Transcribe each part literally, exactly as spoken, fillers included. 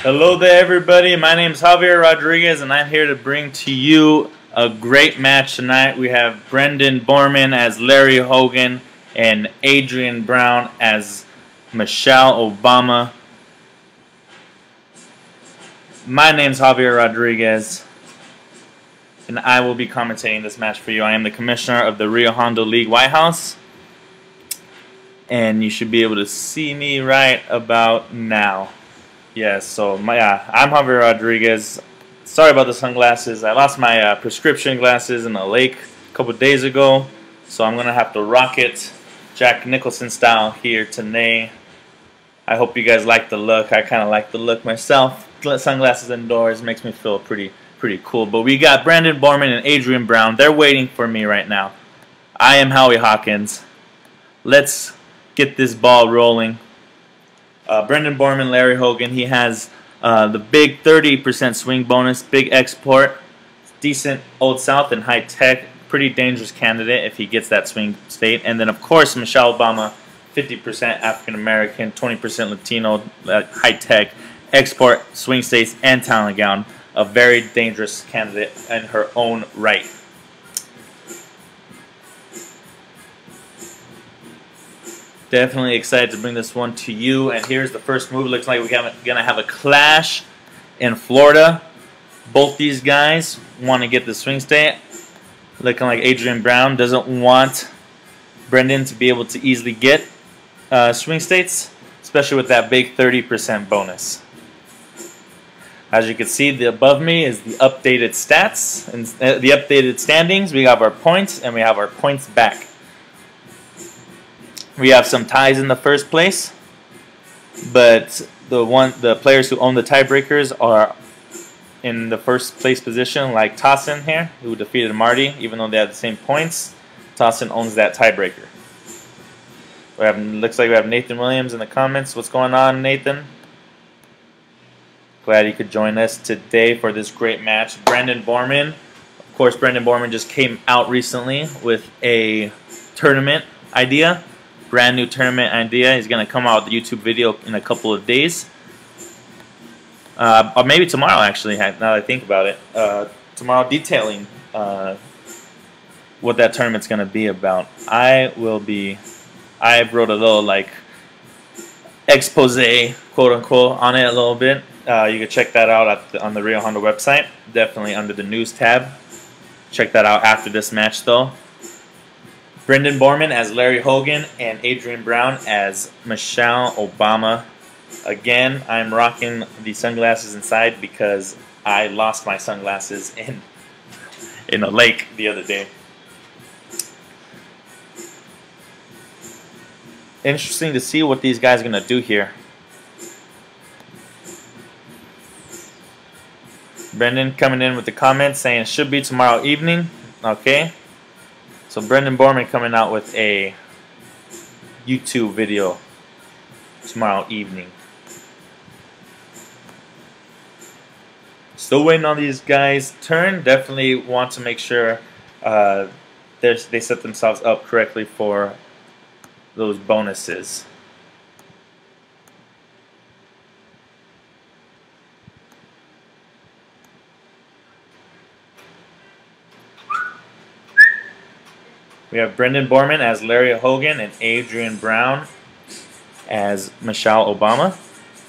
Hello there, everybody. My name is Javier Rodriguez, and I'm here to bring to you a great match tonight. We have Brendan Borman as Larry Hogan and Adrien Brown as Michelle Obama. My name is Javier Rodriguez, and I will be commentating this match for you. I am the commissioner of the Rio Hondo League White House, and you should be able to see me right about now. Yes, so my, uh, I'm Javier Rodriguez. Sorry about the sunglasses. I lost my uh, prescription glasses in a lake a couple days ago, so I'm going to have to rock it Jack Nicholson style here today. I hope you guys like the look. I kind of like the look myself. Sunglasses indoors makes me feel pretty pretty cool. But we got Brendan Borman and Adrien Brown. They're waiting for me right now. I am Howie Hawkins. Let's get this ball rolling. Uh, Brendan Borman, Larry Hogan, he has uh, the big thirty percent swing bonus, big export, decent Old South and high tech, pretty dangerous candidate if he gets that swing state. And then, of course, Michelle Obama, fifty percent African American, twenty percent Latino, uh, high tech, export, swing states, and talent gown. A very dangerous candidate in her own right. Definitely excited to bring this one to you. And here's the first move. Looks like we're going to have a clash in Florida. Both these guys want to get the swing state. Looking like Adrien Brown doesn't want Brendan to be able to easily get uh, swing states, especially with that big thirty percent bonus. As you can see, the above me is the updated stats and uh, the updated standings. We have our points and we have our points back. We have some ties in the first place, but the one the players who own the tiebreakers are in the first place position, like Tossin here, who defeated Marty, even though they have the same points. Tossin owns that tiebreaker. We have looks like we have Nathan Williams in the comments. What's going on, Nathan? Glad you could join us today for this great match. Brendan Borman, of course, Brendan Borman just came out recently with a tournament idea. Brand new tournament idea. He's going to come out with a YouTube video in a couple of days. Uh, or maybe tomorrow, actually, now that I think about it. Uh, tomorrow detailing uh, what that tournament's going to be about. I will be... I wrote a little, like, expose, quote-unquote, on it a little bit. Uh, you can check that out at the, on the Rio Hondo website. Definitely under the news tab. Check that out after this match, though. Brendan Borman as Larry Hogan and Adrien Brown as Michelle Obama. Again, I'm rocking the sunglasses inside because I lost my sunglasses in in a lake the other day. Interesting to see what these guys are going to do here. Brendan coming in with the comments saying it should be tomorrow evening. Okay. So Brendan Borman coming out with a YouTube video tomorrow evening. Still waiting on these guys' turn. Definitely want to make sure uh, they set themselves up correctly for those bonuses. We have Brendan Borman as Larry Hogan and Adrien Brown as Michelle Obama.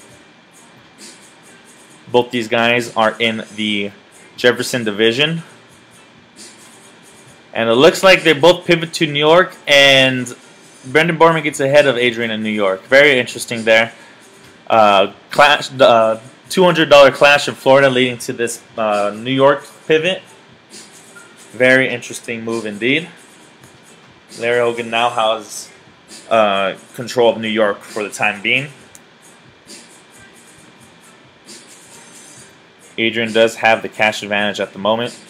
Both these guys are in the Jefferson division. And it looks like they both pivot to New York, and Brendan Borman gets ahead of Adrien in New York. Very interesting there. Uh, clash, uh, two hundred dollar clash in Florida leading to this uh, New York pivot. Very interesting move indeed. Larry Hogan now has uh, control of New York for the time being. Adrien does have the cash advantage at the moment.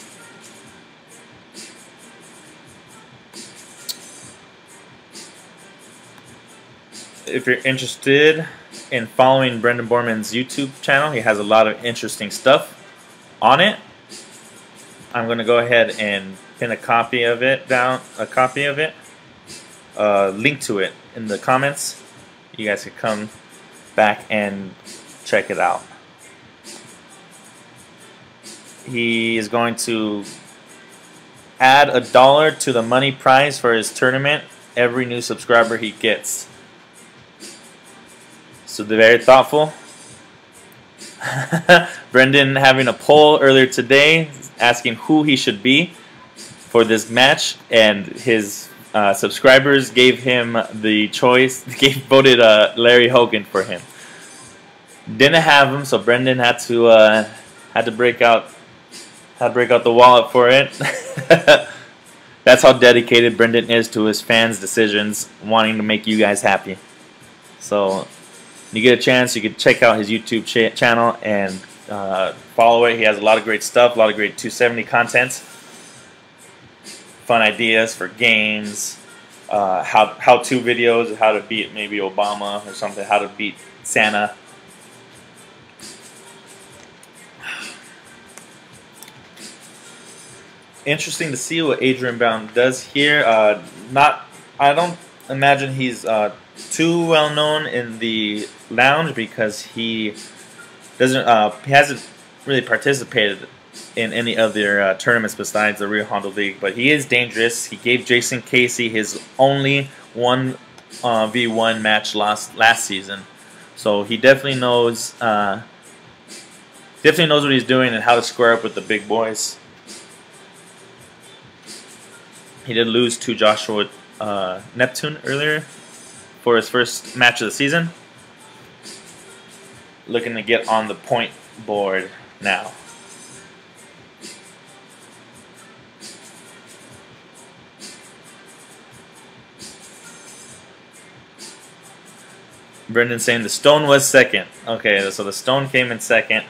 If you're interested in following Brendan Borman's YouTube channel, he has a lot of interesting stuff on it. I'm going to go ahead and pin a copy of it down, a copy of it, uh, link to it in the comments. You guys can come back and check it out. he is going to add a dollar to the money prize for his tournament every new subscriber he gets. So they're very thoughtful. Brendan having a poll earlier today asking who he should be for this match, and his uh, subscribers gave him the choice. Gave voted uh, Larry Hogan for him. Didn't have him, so Brendan had to uh, had to break out had to break out the wallet for it. That's how dedicated Brendan is to his fans' decisions, wanting to make you guys happy. So, when you get a chance, you can check out his YouTube ch channel and uh, follow it. He has a lot of great stuff, a lot of great two seventy content, fun ideas for games, uh, how how-to videos, how to beat maybe Obama or something, how to beat Santa. Interesting to see what Adrien Brown does here. Uh, not, I don't imagine he's uh, too well known in the lounge because he doesn't, uh, he hasn't really participated in any other uh, tournaments besides the Rio Hondo League. But he is dangerous. He gave Jason Casey his only one uh, v one match last last season, so he definitely knows, uh, definitely knows what he's doing and how to square up with the big boys. He did lose to Joshua uh, Neptune earlier for his first match of the season. Looking to get on the point board now. Brendan saying the stone was second. Okay, so the stone came in second.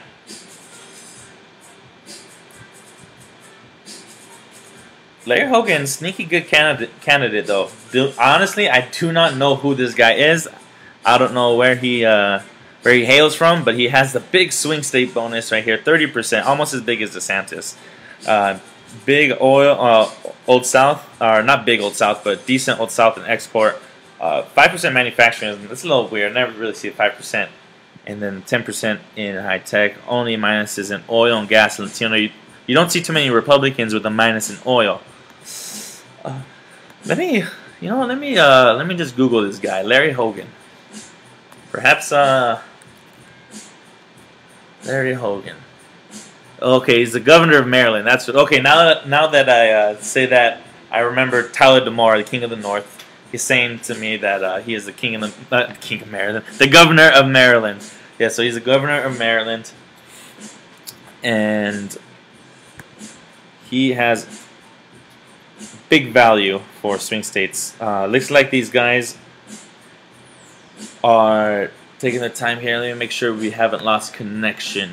Larry Hogan, sneaky good candidate, candidate though. Do, honestly, I do not know who this guy is. I don't know where he uh, where he hails from, but he has the big swing state bonus right here, thirty percent, almost as big as DeSantis. Uh, big oil, uh, Old South, or not big Old South, but decent Old South in export. Uh, five percent manufacturing. That's a little weird. I never really see five percent. And then ten percent in high tech. Only minuses in oil and gas and Latino. You, you don't see too many Republicans with a minus in oil. Uh, let me, you know, let me, uh, let me just Google this guy, Larry Hogan. Perhaps, uh, Larry Hogan. Okay, he's the governor of Maryland. That's what, okay. Now that now that I uh, say that, I remember Tyler DeMore, the King of the North. He's saying to me that uh, he is the king of the uh, king of Maryland, the governor of Maryland. Yeah, so he's the governor of Maryland, and he has big value for swing states. Uh, looks like these guys are taking the time here. Let me make sure we haven't lost connection.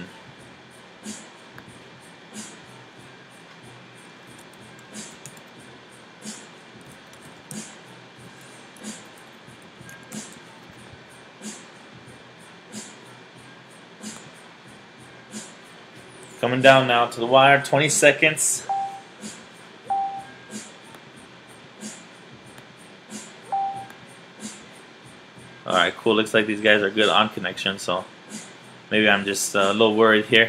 Coming down now to the wire, twenty seconds. Alright, cool. Looks like these guys are good on connection, so maybe I'm just uh, a little worried here.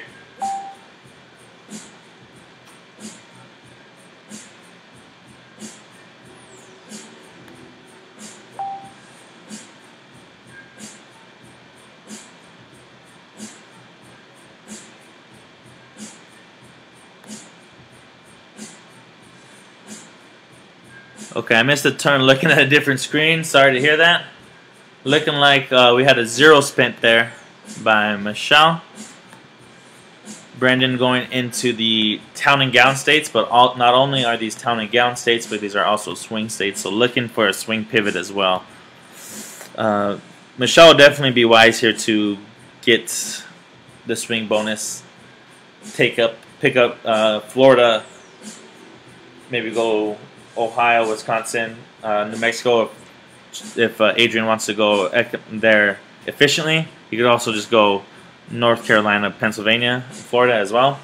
Okay, I missed a turn looking at a different screen. Sorry to hear that. Looking like uh, we had a zero spent there by Michelle. Brendan going into the town and gown states, but all, not only are these town and gown states, but these are also swing states, so looking for a swing pivot as well. Uh, Michelle will definitely be wise here to get the swing bonus. Take up, pick up uh, Florida, maybe go Ohio, Wisconsin, uh, New Mexico. If, if uh, Adrien wants to go there efficiently, you could also just go North Carolina, Pennsylvania, Florida as well.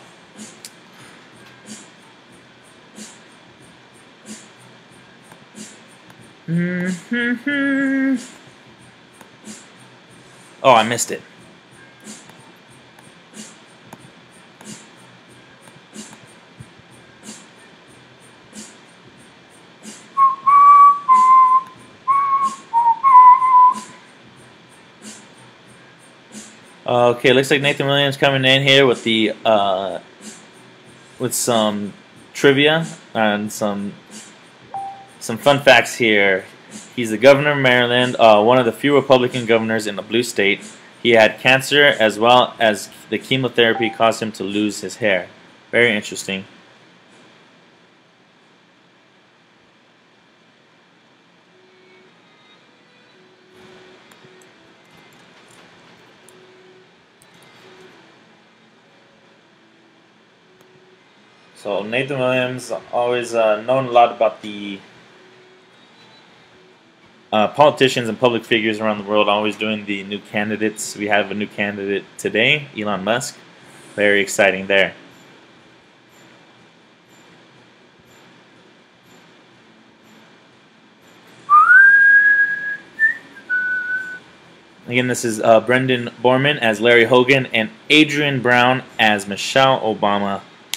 Mm-hmm. Oh, I missed it. Okay, looks like Nathan Williams coming in here with the uh, with some trivia and some some fun facts here. He's the governor of Maryland, uh, one of the few Republican governors in the blue state. He had cancer as well as the chemotherapy caused him to lose his hair. Very interesting. So Nathan Williams, always uh, known a lot about the uh, politicians and public figures around the world, always doing the new candidates. We have a new candidate today, Elon Musk. Very exciting there. Again, this is uh, Brendan Borman as Larry Hogan and Adrien Brown as Michelle Obama.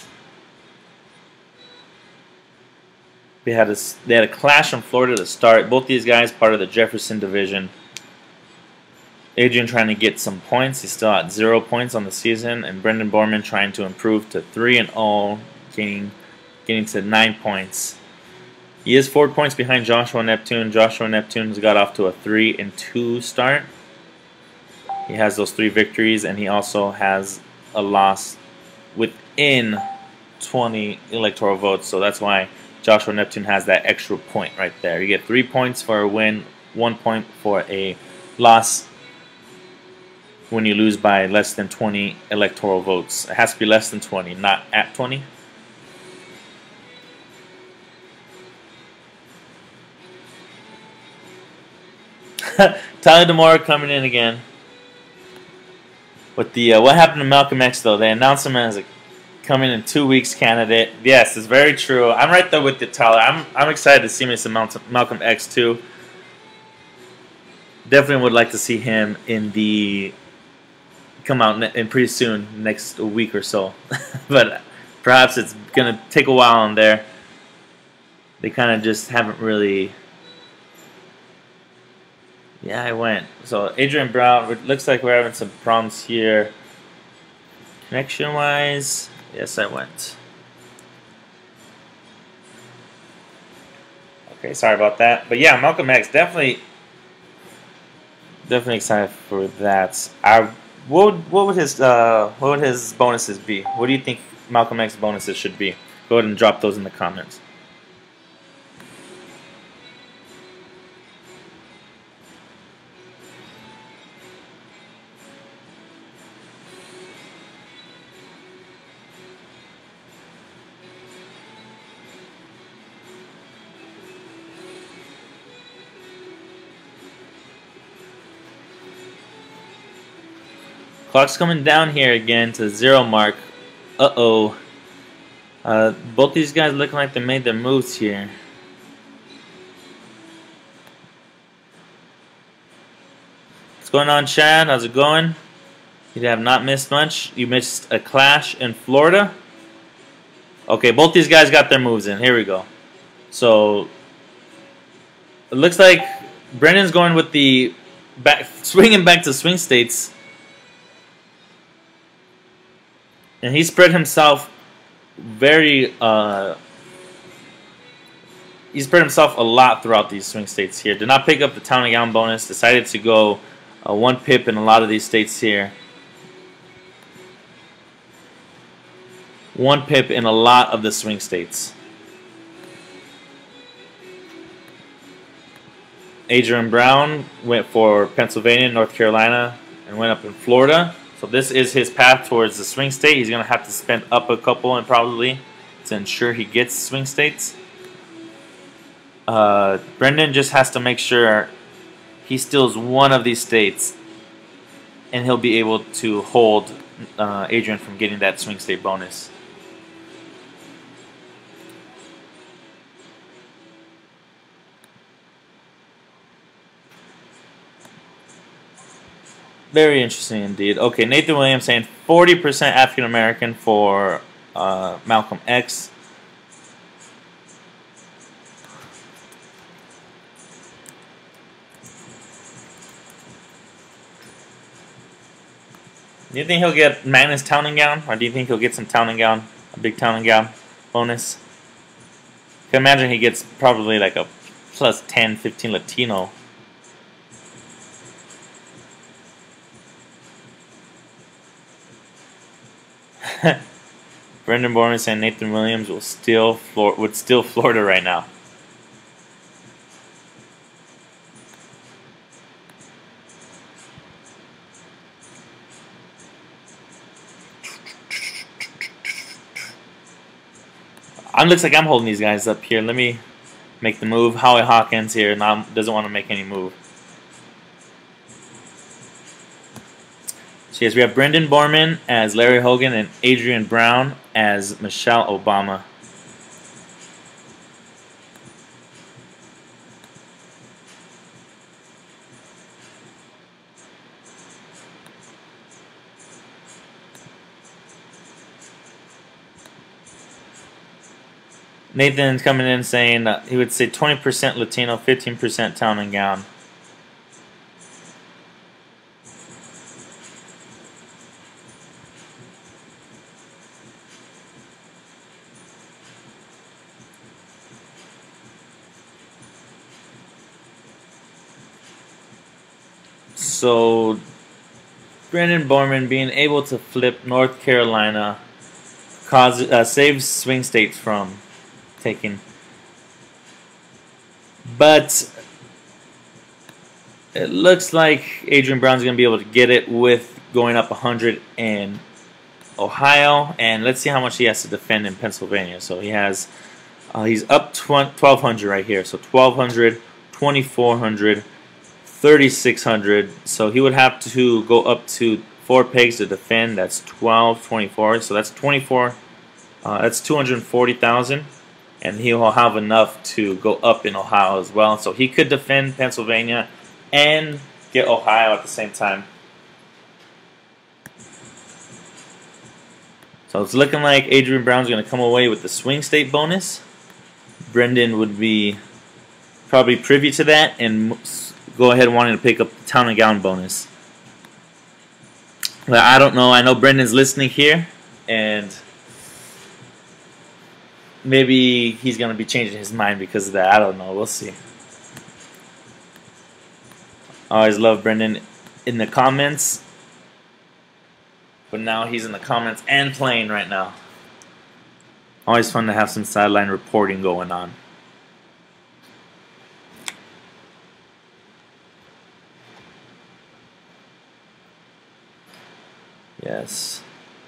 They had a, they had a clash in Florida to start. Both these guys part of the Jefferson division. Adrien trying to get some points. He's still at zero points on the season. And Brendan Borman trying to improve to three and oh, getting, getting to nine points. He is four points behind Joshua Neptune. Joshua Neptune's got off to a three and two start. He has those three victories, and he also has a loss within twenty electoral votes. So that's why Joshua Neptune has that extra point right there. You get three points for a win, one point for a loss when you lose by less than twenty electoral votes. It has to be less than twenty, not at twenty. Tyler DeMore coming in again. With the uh, what happened to Malcolm X though? They announced him as a coming in two weeks candidate. Yes, it's very true. I'm right there with you, Tyler. I'm I'm excited to see me some Malcolm X too. Definitely would like to see him in the come out in pretty soon, next week or so. But perhaps it's gonna take a while on there. They kind of just haven't really. Yeah, I went. So Adrien Brown. It looks like we're having some problems here, connection-wise. Yes, I went. Okay, sorry about that. But yeah, Malcolm X, definitely, definitely excited for that. I what would what would his uh what would his bonuses be? What do you think Malcolm X bonuses should be? Go ahead and drop those in the comments. Clock's coming down here again to the zero mark. Uh-oh. Uh, both these guys looking like they made their moves here. What's going on, Chad? How's it going? You have not missed much. You missed a clash in Florida. Okay, both these guys got their moves in. Here we go. So, it looks like Brendan's going with the back, swinging back to swing states. And he spread himself very, uh, he spread himself a lot throughout these swing states here. Did not pick up the town and gown bonus. Decided to go uh, one pip in a lot of these states here. One pip in a lot of the swing states. Adrien Brown went for Pennsylvania, North Carolina, and went up in Florida. So this is his path towards the swing state. He's going to have to spend up a couple and probably to ensure he gets swing states. Uh, Brendan just has to make sure he steals one of these states, and he'll be able to hold uh, Adrien from getting that swing state bonus. Very interesting indeed. Okay, Nathan Williams saying forty percent African American for uh, Malcolm X. Do you think he'll get Magnus Town and Gown? Or do you think he'll get some Town and Gown? A big Town and Gown bonus? I can imagine he gets probably like a plus ten, fifteen Latino. Brendan Borman saying Nathan Williams will steal Flor would steal Florida right now. It looks like I'm holding these guys up here. Let me make the move. Howie Hawkins here now doesn't want to make any move. So yes, we have Brendan Borman as Larry Hogan and Adrien Brown as Michelle Obama. Nathan's coming in saying uh, he would say twenty percent Latino, fifteen percent Town and Gown. So, Brendan Borman being able to flip North Carolina cause, uh, saves swing states from taking. But it looks like Adrien Brown's going to be able to get it with going up one hundred in Ohio. And let's see how much he has to defend in Pennsylvania. So he has, uh, he's up twelve hundred right here. So twelve hundred, twenty-four hundred, thirty-six hundred. So he would have to go up to four pegs to defend. That's twelve, twenty-four. So that's twenty-four. Uh, that's two hundred forty thousand. And he will have enough to go up in Ohio as well. So he could defend Pennsylvania and get Ohio at the same time. So it's looking like Adrien Brown's going to come away with the swing state bonus. Brendan would be probably privy to that and go ahead wanting to pick up the Town and Gown bonus. But I don't know. I know Brendan's listening here, and maybe he's going to be changing his mind because of that. I don't know. We'll see. I always love Brendan in the comments. But now he's in the comments and playing right now. Always fun to have some sideline reporting going on. Yes.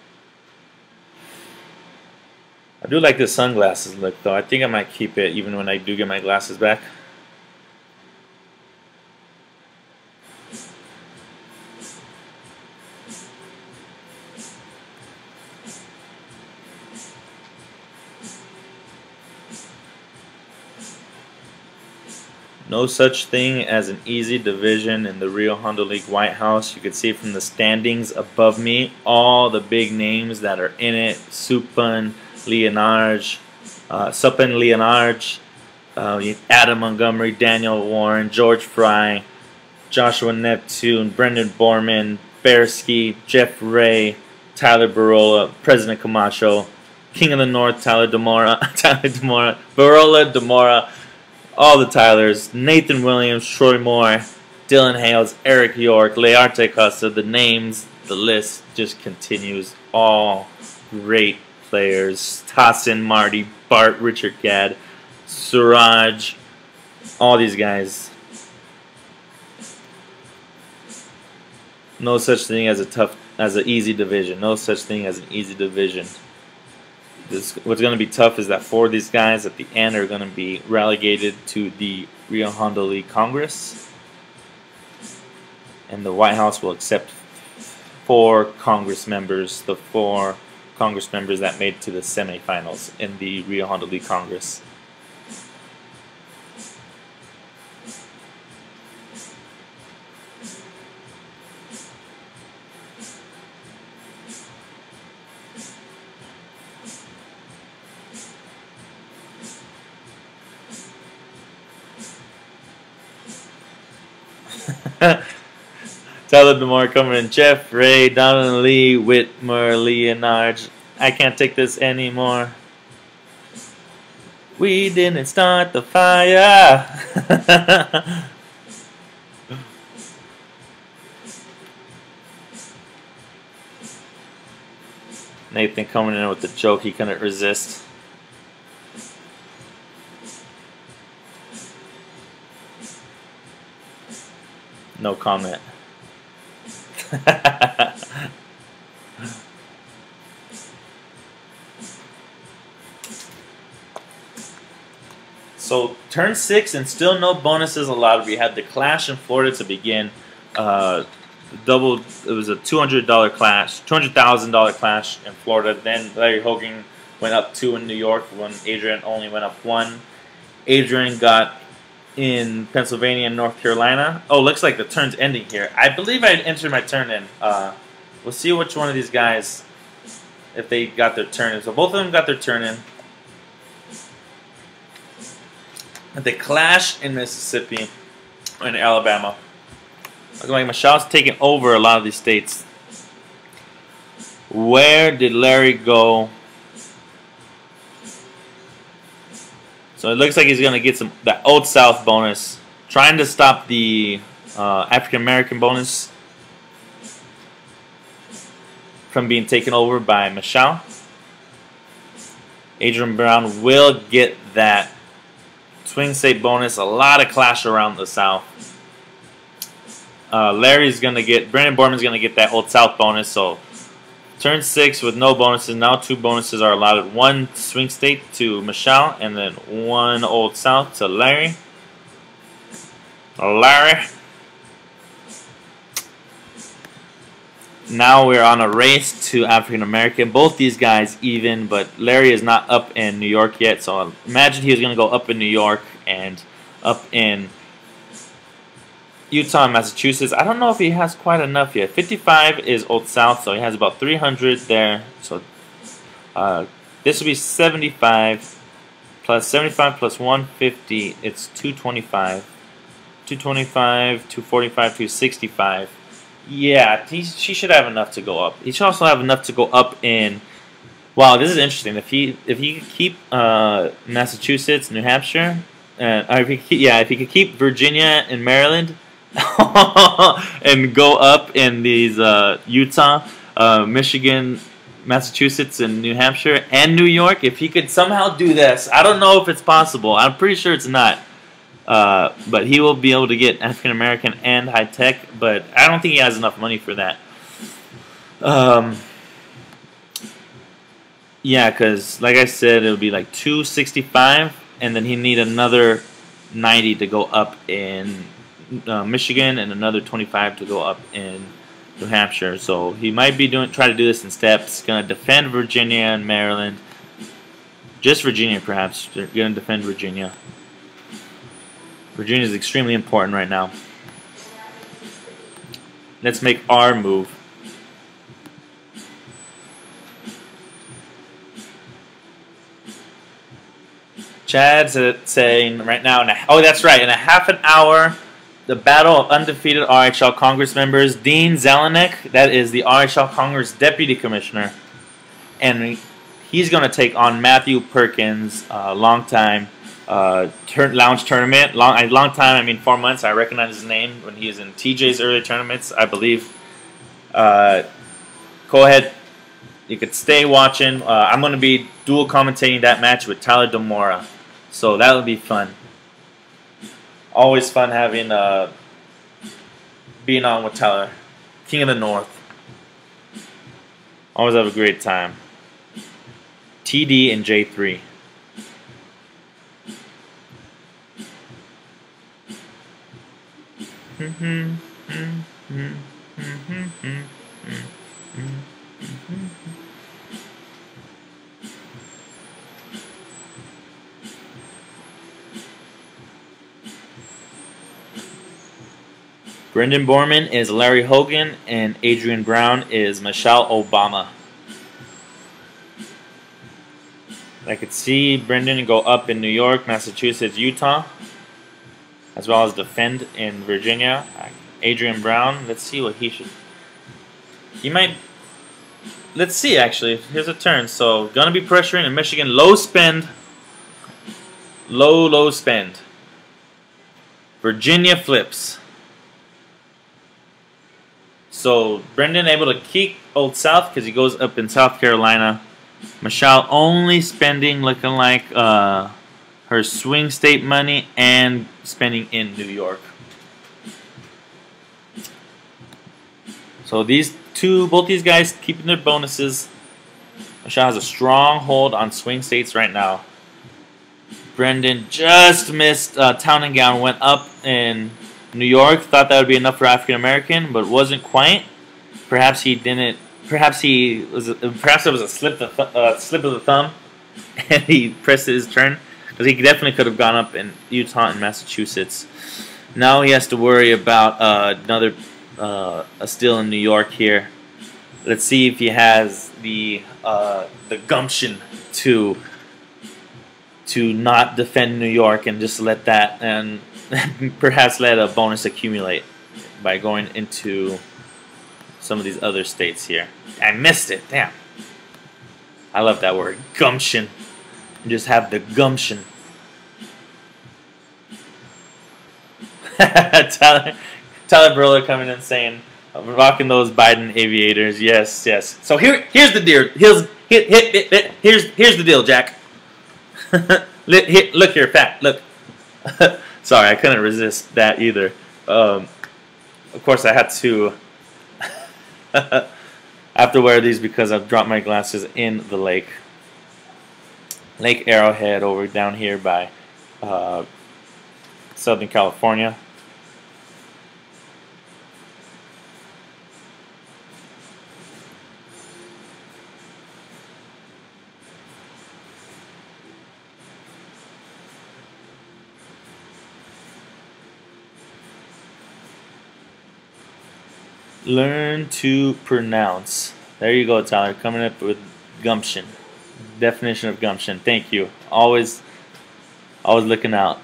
I do like the sunglasses look though. I think I might keep it even when I do get my glasses back. No such thing as an easy division in the Rio Hondo League White House. You can see from the standings above me all the big names that are in it. Supan, Leonards, uh, Supan, Leonards, uh, Adam Montgomery, Daniel Warren, George Fry, Joshua Neptune, Brendan Borman, Bearski, Jeff Ray, Tyler Barola, President Camacho, King of the North, Tyler Demora, Tyler Demora, Barola, Demora, all the Tylers, Nathan Williams, Troy Moore, Dylan Hales, Eric York, Learte Costa. The names, the list just continues. All great players. Tassin, Marty, Bart, Richard Gadd, Suraj, all these guys. No such thing as a tough, as an easy division. No such thing as an easy division. This, what's going to be tough is that four of these guys at the end are going to be relegated to the Rio Hondo League Congress. And the White House will accept four Congress members, the four Congress members that made it to the semifinals in the Rio Hondo League Congress. Tyler DeMore coming in. Jeff, Ray, Donald Lee, Whitmer, Leonard. I can't take this anymore. We didn't start the fire. Nathan coming in with the joke he couldn't resist. No comment. So turn six and still no bonuses allowed. We had the clash in Florida to begin. Uh, double. It was a two hundred dollar clash, two hundred thousand dollar clash in Florida. Then Larry Hogan went up two in New York when Adrien only went up one. Adrien got in Pennsylvania and North Carolina. Oh, looks like the turn's ending here. I believe I entered my turn in. Uh, we'll see which one of these guys, if they got their turn in. So both of them got their turn in. The clash in Mississippi and Alabama. Looking like Michelle's taking over a lot of these states. Where did Larry go? So it looks like he's going to get some the Old South bonus. Trying to stop the uh, African American bonus from being taken over by Michelle. Adrien Brown will get that swing state bonus. A lot of clash around the South. Uh, Larry's going to get, Brandon Borman's going to get that Old South bonus. So turn six with no bonuses. Now two bonuses are allowed. One swing state to Michelle, and then one Old South to Larry. Larry. Now we're on a race to African American. Both these guys even, but Larry is not up in New York yet. So imagine he was going to go up in New York and up in Utah and Massachusetts. I don't know if he has quite enough yet. fifty-five is Old South, so he has about three hundred there. So uh, this would be seventy-five plus seventy-five plus one hundred fifty. It's two twenty-five. two twenty-five, two forty-five, two sixty-five. Yeah, he, she should have enough to go up. He should also have enough to go up in. Wow, this is interesting. If he if he could keep uh, Massachusetts, New Hampshire, and uh, if he keep, yeah, if he could keep Virginia and Maryland, and go up in these uh, Utah, uh, Michigan, Massachusetts, and New Hampshire, and New York, if he could somehow do this, I don't know if it's possible. I'm pretty sure it's not. Uh, but he will be able to get African American and high tech, but I don't think he has enough money for that. Um, yeah, because like I said, it would be like two sixty-five, and then he need another ninety to go up in uh, Michigan, and another twenty-five to go up in New Hampshire. So he might be doing try to do this in steps. Going to defend Virginia and Maryland, just Virginia perhaps. They're going to defend Virginia. Virginia is extremely important right now. Let's make our move. Chad's saying right now, in a, oh, that's right, in a half an hour, the battle of undefeated R H L Congress members. Dean Zelenek, that is the R H L Congress Deputy Commissioner, and he's going to take on Matthew Perkins, uh, long time. Uh, tur lounge tournament, long, long time, I mean four months, I recognize his name when he was in T J's early tournaments, I believe. Uh, go ahead, you could stay watching. Uh, I'm going to be dual commentating that match with Tyler DeMora, so that will be fun. Always fun having, uh, being on with Tyler, King of the North. Always have a great time. T D and J three. Brendan Borman is Larry Hogan, and Adrien Brown is Michelle Obama. I could see Brendan go up in New York, Massachusetts, Utah, as well as defend in Virginia. I Adrien Brown. Let's see what he should. He might. Let's see, actually. Here's a turn. So, gonna be pressuring in Michigan. Low spend. Low, low spend. Virginia flips. So, Brendan able to keep Old South because he goes up in South Carolina. Michelle only spending looking like uh, her swing state money and spending in New York. So, these two, both these guys keeping their bonuses. Michelle has a strong hold on swing states right now. Brendan just missed uh, Town and Gown, went up in New York. Thought that would be enough for African American, but wasn't quite. Perhaps he didn't. Perhaps he was. Perhaps it was a slip of the th uh, slip of the thumb, and he pressed his turn because he definitely could have gone up in Utah and Massachusetts. Now he has to worry about uh, another. Uh, a steal in New York here. Let's see if he has the uh, the gumption to to not defend New York and just let that and perhaps let a bonus accumulate by going into some of these other states here. I missed it. Damn. I love that word, gumption. You just have the gumption. Tyler. Tyler Burler coming in saying, rocking those Biden aviators. Yes, yes. So here, here's the deal. Here's, here, here, here, here's, here's the deal, Jack. Look here, fat. Look. Sorry, I couldn't resist that either. Um, of course, I had to. I have to wear these because I've dropped my glasses in the lake. Lake Arrowhead over down here by uh, Southern California. Learn to pronounce. There you go, Tyler. Coming up with gumption. Definition of gumption. Thank you. Always, always looking out.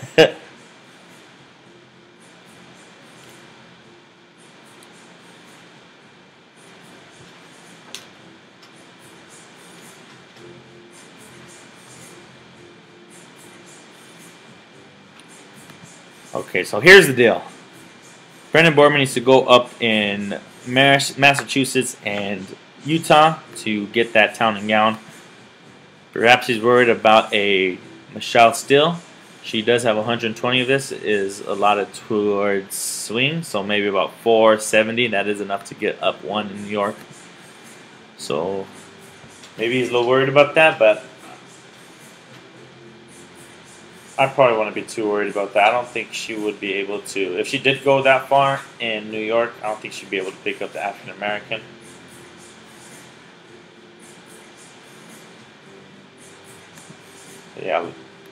Okay, so here's the deal. Brendan Borman needs to go up in Massachusetts and Utah to get that Town and Gown. Perhaps he's worried about a Michelle Still. She does have one hundred twenty of this. It is a lot of towards swing, so maybe about four seventy. That is enough to get up one in New York. So maybe he's a little worried about that, but I probably wouldn't be too worried about that. I don't think she would be able to. If she did go that far in New York, I don't think she'd be able to pick up the African American. Yeah.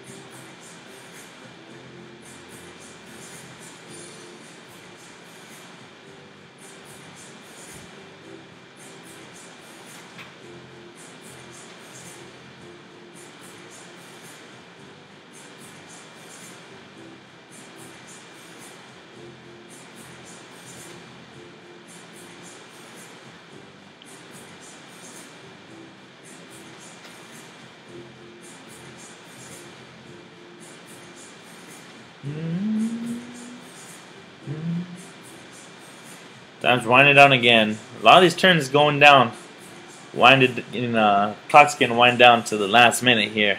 Time's winding down again. A lot of these turns going down. Winded in uh, clock's getting wind down to the last minute here.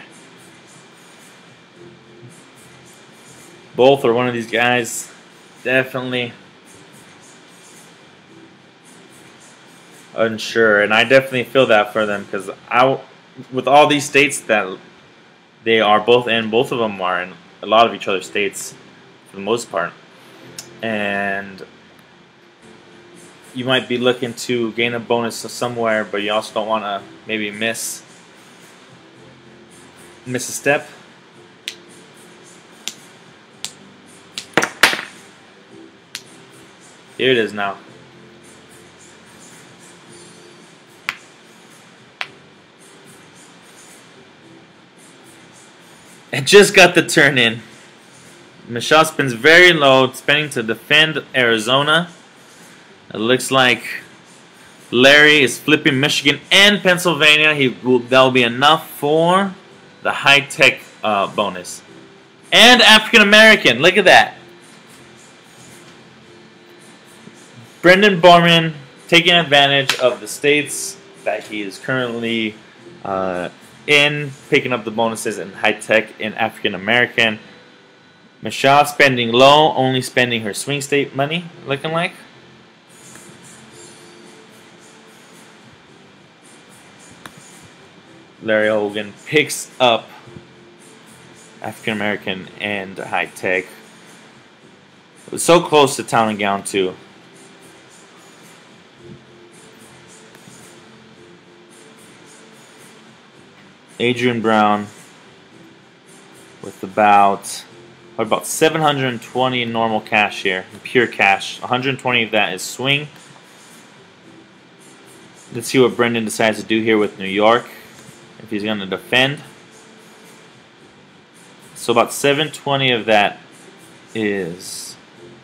Both are one of these guys. Definitely unsure, and I definitely feel that for them because I, with all these states that they are both in, both of them are in a lot of each other's states for the most part, and you might be looking to gain a bonus somewhere, but you also don't want to maybe miss miss a step. Here it is now. And just got the turn in. Michelle spins very low, spending to defend Arizona. It looks like Larry is flipping Michigan and Pennsylvania. He will, that'll be enough for the high-tech uh, bonus. And African American. Look at that. Brendan Borman taking advantage of the states that he is currently uh, in, picking up the bonuses in high-tech and African American. Michelle spending low, only spending her swing state money, looking like. Larry Hogan picks up African American and high tech. It was so close to Town and Gown too. Adrien Brown with about what about seven hundred twenty in normal cash here, in pure cash. one hundred twenty of that is swing. Let's see what Brendan decides to do here with New York. If he's going to defend. So about seven twenty of that is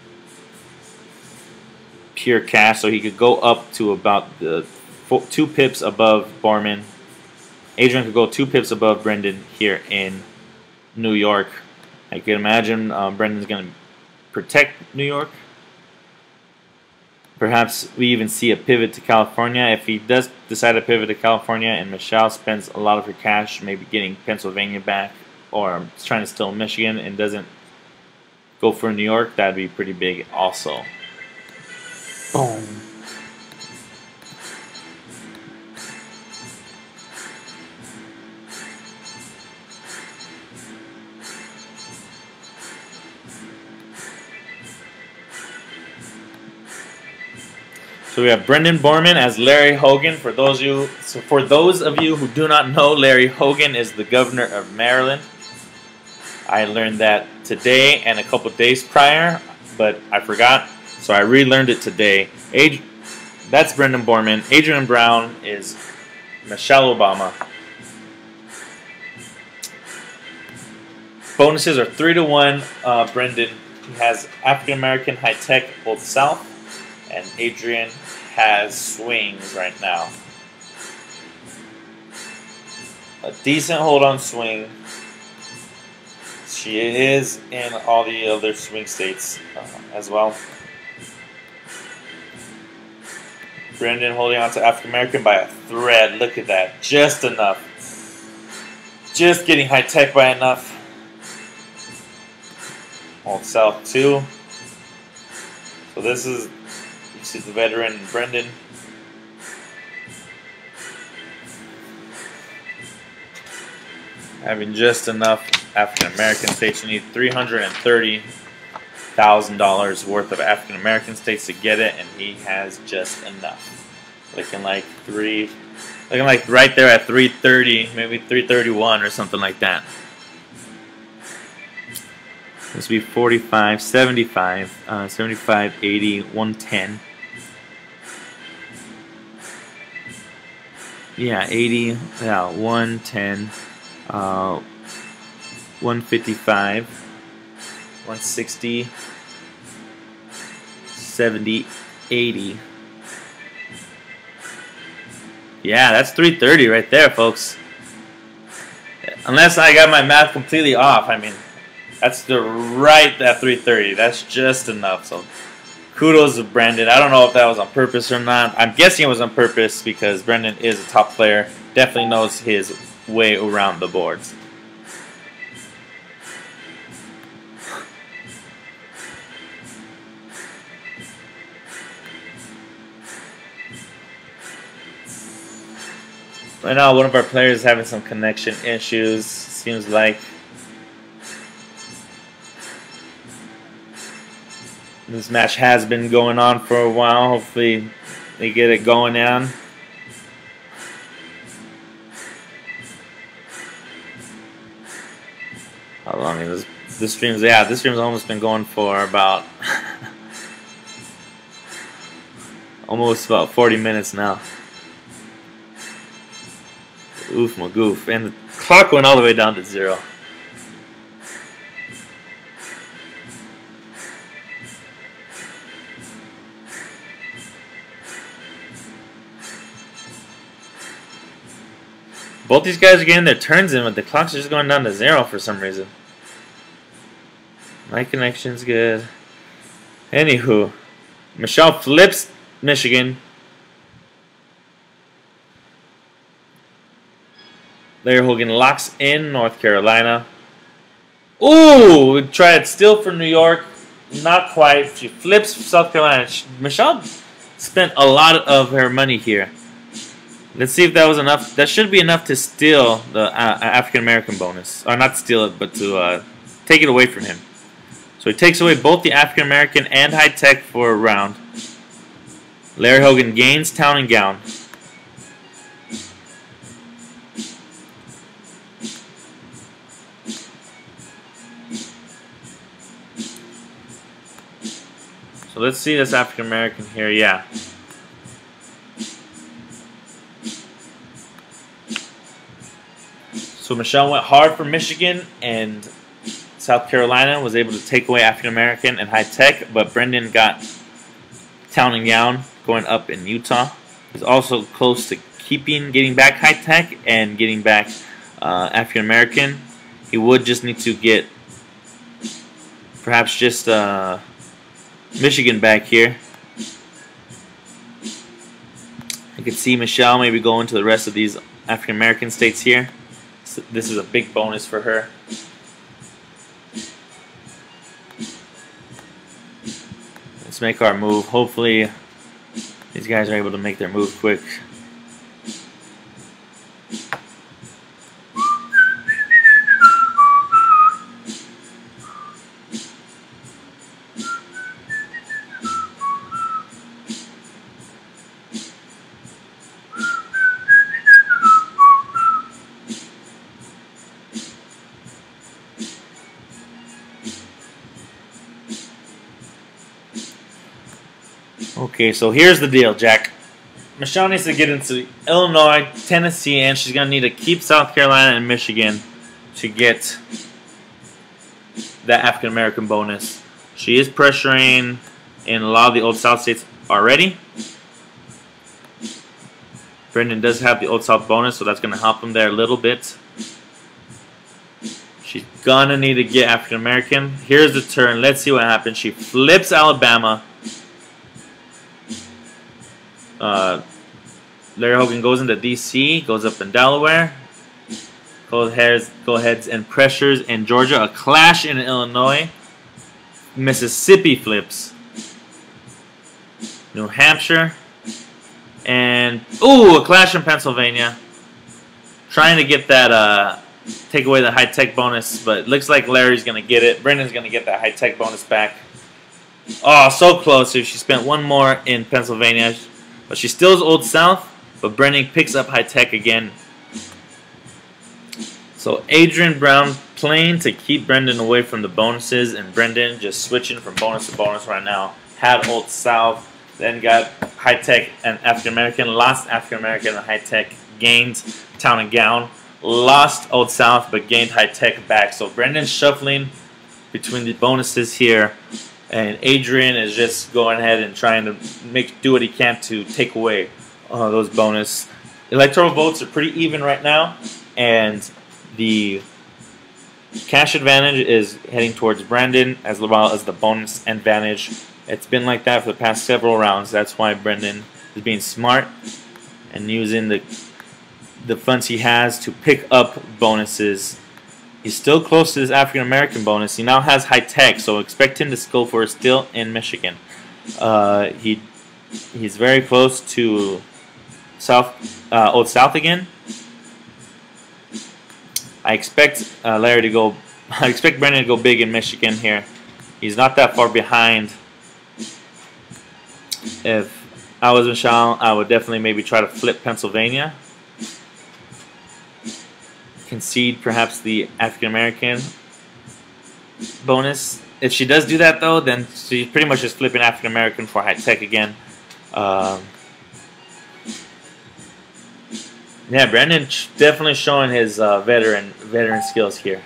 pure cash. So he could go up to about the four, two pips above Borman. Adrien could go two pips above Brendan here in New York. I can imagine um, Brendan's going to protect New York. Perhaps we even see a pivot to California. If he does decide to pivot to California and Michelle spends a lot of her cash maybe getting Pennsylvania back or trying to steal Michigan and doesn't go for New York, that'd be pretty big also. Boom. So we have Brendan Borman as Larry Hogan. For those of you, so for those of you who do not know, Larry Hogan is the governor of Maryland. I learned that today and a couple days prior, but I forgot, so I relearned it today. Ad that's Brendan Borman. Adrien Brown is Michelle Obama. Bonuses are three to one. Uh, Brendan has African American high tech Old South. And Adrien has swings right now. A decent hold on swing. She is in all the other swing states uh, as well. Brendan holding on to African American by a thread. Look at that. Just enough. Just getting high tech by enough. Old South too. So this is. This is the veteran Brendan. Having just enough African American states. You need three hundred thirty thousand dollars worth of African American states to get it, and he has just enough. Looking like three, looking like right there at three thirty, maybe three thirty-one or something like that. This would be forty-five, seventy-five, uh, seventy-five, eighty, one ten. Yeah, eighty, yeah, one ten, uh, one fifty-five, one sixty, seventy, eighty. Yeah, that's three thirty right there, folks. Unless I got my math completely off, I mean, that's the right at three thirty. That's just enough. So kudos to Brendan. I don't know if that was on purpose or not. I'm guessing it was on purpose because Brendan is a top player. Definitely knows his way around the boards. Right now, one of our players is having some connection issues. Seems like this match has been going on for a while. Hopefully they get it going on. How long is this? This stream's, yeah, this stream's almost been going for about almost about forty minutes now. Oof my goof. And the clock went all the way down to zero. Both these guys are getting their turns in, but the clock's just going down to zero for some reason. My connection's good. Anywho, Michelle flips Michigan. Larry Hogan locks in North Carolina. Ooh, we tried still for New York. Not quite. She flips South Carolina. She, Michelle spent a lot of her money here. Let's see if that was enough. That should be enough to steal the uh, African American bonus. Or not steal it, but to uh, take it away from him. So he takes away both the African American and high tech for a round. Larry Hogan gains town and gown. So let's see this African American here. Yeah. So Michelle went hard for Michigan, and South Carolina was able to take away African American and high tech, but Brendan got town and gown going up in Utah. He's also close to keeping, getting back high tech and getting back uh, African American. He would just need to get perhaps just uh, Michigan back here. You can see Michelle maybe going to the rest of these African American states here. So this is a big bonus for her. Let's make our move. Hopefully these guys are able to make their move quick. Okay, so here's the deal, Jack. Michelle needs to get into Illinois, Tennessee, and she's going to need to keep South Carolina and Michigan to get that African American bonus. She is pressuring in a lot of the Old South states already. Brendan does have the Old South bonus, so that's going to help him there a little bit. She's going to need to get African American. Here's the turn. Let's see what happens. She flips Alabama. Uh, Larry Hogan goes into D C, goes up in Delaware, go ahead, go ahead and pressures in Georgia, a clash in Illinois, Mississippi flips, New Hampshire, and ooh, a clash in Pennsylvania, trying to get that, uh, take away the high tech bonus, but it looks like Larry's gonna get it. Brendan's gonna get that high tech bonus back. Oh, so close. If she spent one more in Pennsylvania. But she still is Old South, but Brendan picks up high tech again. So Adrien Brown playing to keep Brendan away from the bonuses, and Brendan just switching from bonus to bonus right now. Had Old South, then got high tech and African American, lost African American and high tech, gained town and gown, lost Old South, but gained high tech back. So Brendan's shuffling between the bonuses here. And Adrien is just going ahead and trying to make do what he can to take away uh, those bonus. Electoral votes are pretty even right now, and the cash advantage is heading towards Brendan as well as the bonus advantage. It's been like that for the past several rounds. That's why Brendan is being smart and using the the funds he has to pick up bonuses. He's still close to this African American bonus. He now has high tech, so expect him to go for a steal in Michigan. Uh, he he's very close to South uh, Old South again. I expect uh, Larry to go. I expect Brendan to go big in Michigan here. He's not that far behind. If I was Michelle, I would definitely maybe try to flip Pennsylvania. Concede perhaps the African American bonus. If she does do that though, then she's pretty much just flipping African American for high tech again. Um, yeah, Brendan definitely showing his uh, veteran veteran skills here.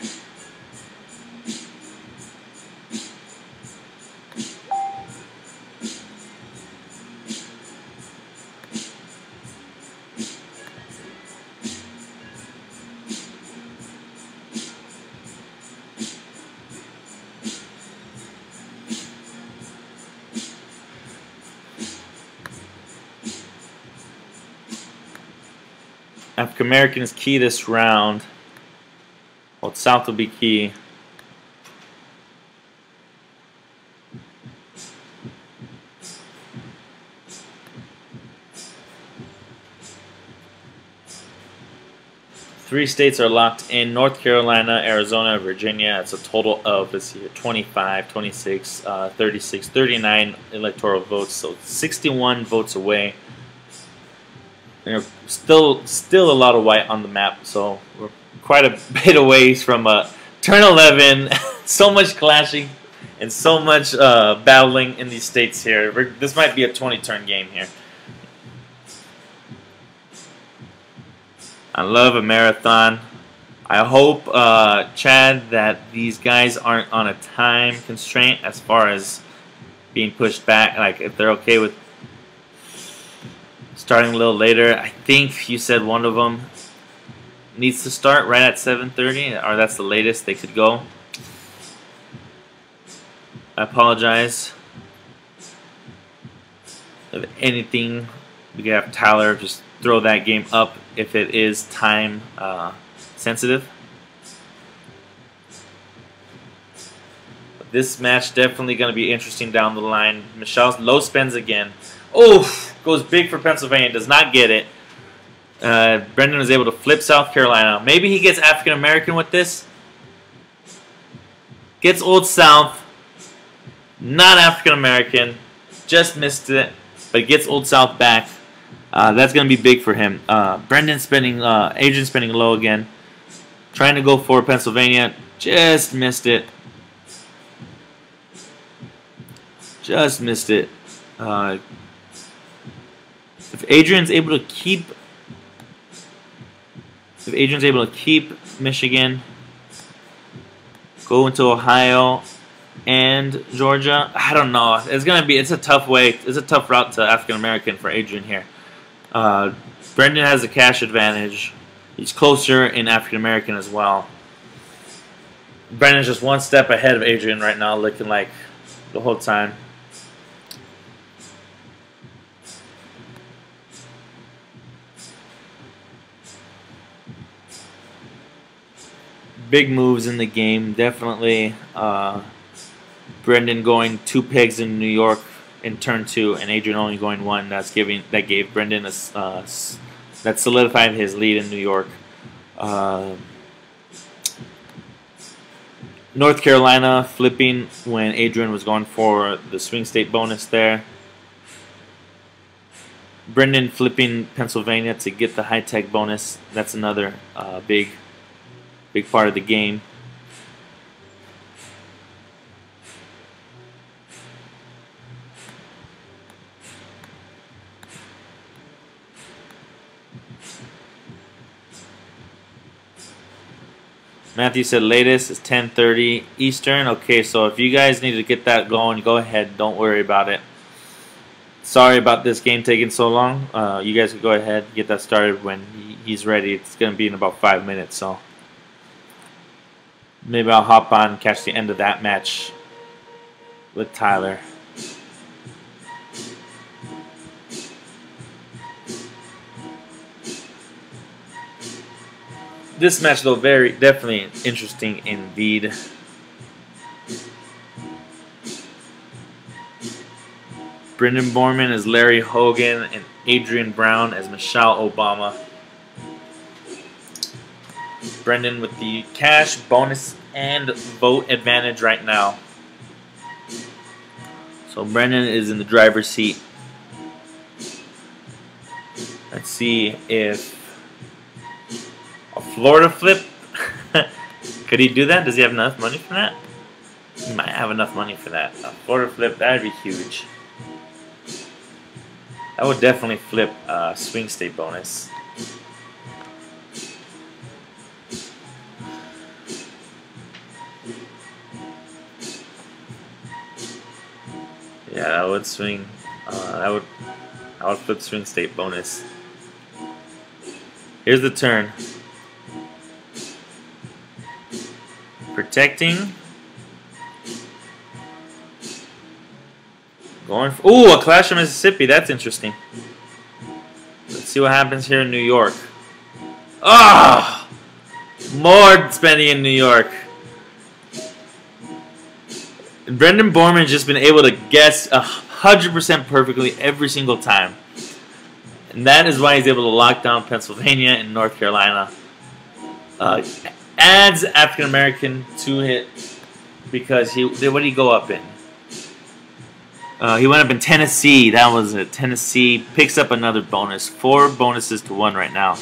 African American is key this round. Well, South will be key. Three states are locked in: North Carolina, Arizona, Virginia. It's a total of, let's see here, twenty-five, twenty-six, uh, thirty-six, thirty-nine electoral votes. So sixty-one votes away. You know, still, still a lot of white on the map. So we're quite a bit away from uh, turn eleven. So much clashing and so much uh, battling in these states here. We're, this might be a twenty-turn game here. I love a marathon. I hope, uh, Chad, that these guys aren't on a time constraint as far as being pushed back. Like, if they're okay with starting a little later. I think you said one of them needs to start right at seven thirty, or that's the latest they could go. I apologize. If anything, we could have Tyler just throw that game up if it is time uh, sensitive. But this match definitely going to be interesting down the line. Michelle's low spends again. Oh, goes big for Pennsylvania. Does not get it. Uh, Brendan was able to flip South Carolina. Maybe he gets African American with this. Gets Old South. Not African American. Just missed it. But gets Old South back. Uh, that's going to be big for him. Uh, Brendan spending, uh, Adrien spending low again. Trying to go for Pennsylvania. Just missed it. Just missed it. Uh, if Adrian's able to keep, if Adrian's able to keep Michigan, go into Ohio and Georgia, I don't know. It's going to be, it's a tough way, it's a tough route to African American for Adrien here. Uh, Brendan has a cash advantage. He's closer in African American as well. Brendan's just one step ahead of Adrien right now, looking like the whole time. Big moves in the game, definitely. Uh, Brendan going two pegs in New York in turn two, and Adrien only going one. That's giving that gave Brendan a uh, that solidified his lead in New York. Uh, North Carolina flipping when Adrien was going for the swing state bonus there. Brendan flipping Pennsylvania to get the high tech bonus. That's another uh, big, big part of the game. Matthew said latest is ten thirty Eastern. Okay, so if you guys need to get that going, go ahead. Don't worry about it. Sorry about this game taking so long. Uh, you guys can go ahead and get that started when he's ready. It's going to be in about five minutes, so maybe I'll hop on and catch the end of that match with Tyler. This match, though, very definitely interesting indeed. Brendan Borman as Larry Hogan and Adrien Brown as Michelle Obama. Brendan with the cash, bonus, and vote advantage right now. So Brendan is in the driver's seat. Let's see if a Florida flip. Could he do that? Does he have enough money for that? He might have enough money for that. A Florida flip, that'd be huge. That would definitely flip uh, swing state bonus. Yeah, that would swing. Uh, that would. I would flip swing state bonus. Here's the turn. Protecting. Going for, ooh, a Clash of Mississippi. That's interesting. Let's see what happens here in New York. Ah, oh, more spending in New York. And Brendan Borman has just been able to guess a hundred percent perfectly every single time, and that is why he's able to lock down Pennsylvania and North Carolina. Uh, adds African American to it because he what did he go up in? Uh, he went up in Tennessee. That was it. Tennessee picks up another bonus. Four bonuses to one right now.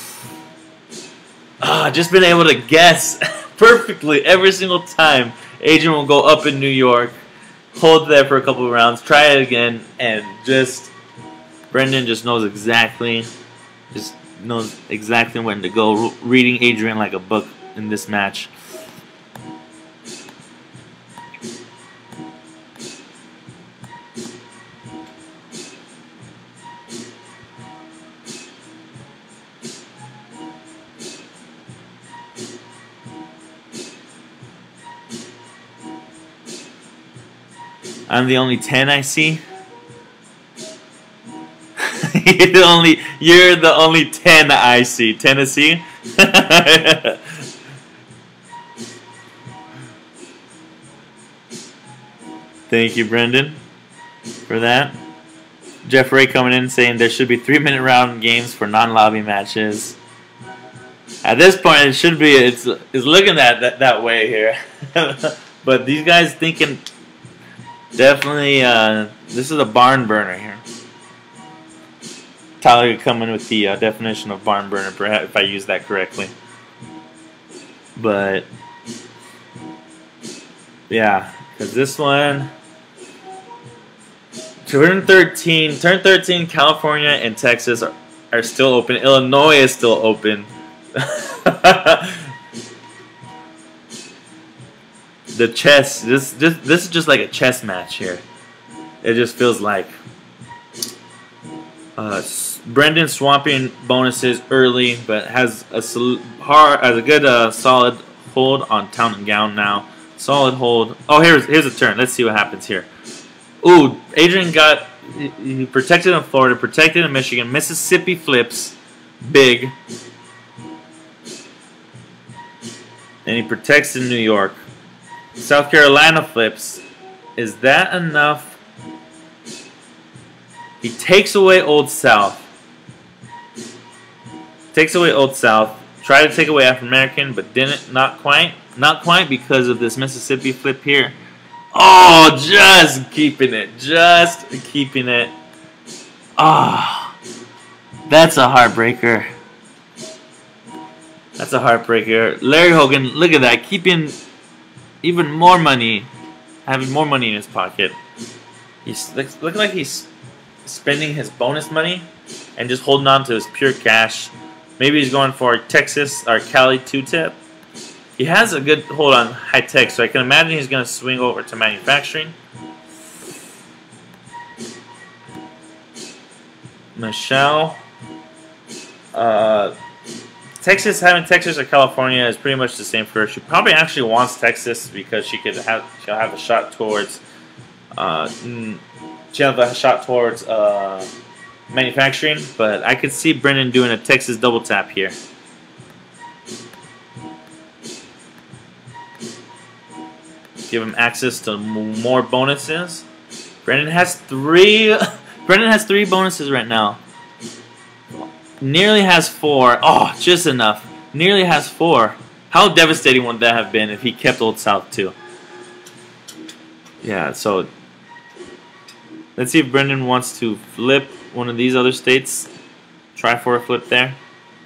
Uh, just been able to guess perfectly every single time. Adrien will go up in New York, hold there for a couple of rounds, try it again, and just Brendan just knows exactly, just knows exactly when to go. Reading Adrien like a book in this match. I'm the only ten I see. you're the only you're the only ten I see. Tennessee. Thank you, Brendan, for that. Jeff Ray coming in saying there should be three minute round games for non-lobby matches. At this point, it should be. It's it's looking that that, that way here. But these guys thinking. Definitely, uh, this is a barn burner here. Tyler, you come in with the uh, definition of barn burner, perhaps, if I use that correctly. But, yeah, because this one, turn thirteen, turn thirteen, California and Texas are, are still open. Illinois is still open. The chess, this, this this is just like a chess match here. It just feels like uh, Brendan swapping bonuses early, but has a hard, has a good uh, solid hold on Town and Gown now. Solid hold. Oh, here's here's a turn. Let's see what happens here. Ooh, Adrien got he protected in Florida, protected in Michigan. Mississippi flips big, and he protects in New York. South Carolina flips. Is that enough? He takes away Old South. Takes away Old South. Tried to take away African American, but didn't. Not quite. Not quite because of this Mississippi flip here. Oh, just keeping it. Just keeping it. Ah, oh, that's a heartbreaker. That's a heartbreaker. Larry Hogan, look at that. Keeping even more money, having more money in his pocket. He's looking like he's spending his bonus money and just holding on to his pure cash. Maybe he's going for Texas or Cali two-tip. He has a good hold on high tech, so I can imagine he's going to swing over to manufacturing. Michelle. Uh... Texas, having Texas or California is pretty much the same for her. She probably actually wants Texas because she could have she'll have a shot towards uh, she'll have a shot towards uh, manufacturing. But I could see Brendan doing a Texas double tap here. Give him access to more bonuses. Brendan has three. Brendan has three bonuses right now. Nearly has four. Oh, just enough. Nearly has four. How devastating would that have been if he kept Old South too? Yeah, so let's see if Brendan wants to flip one of these other states. Try for a flip there.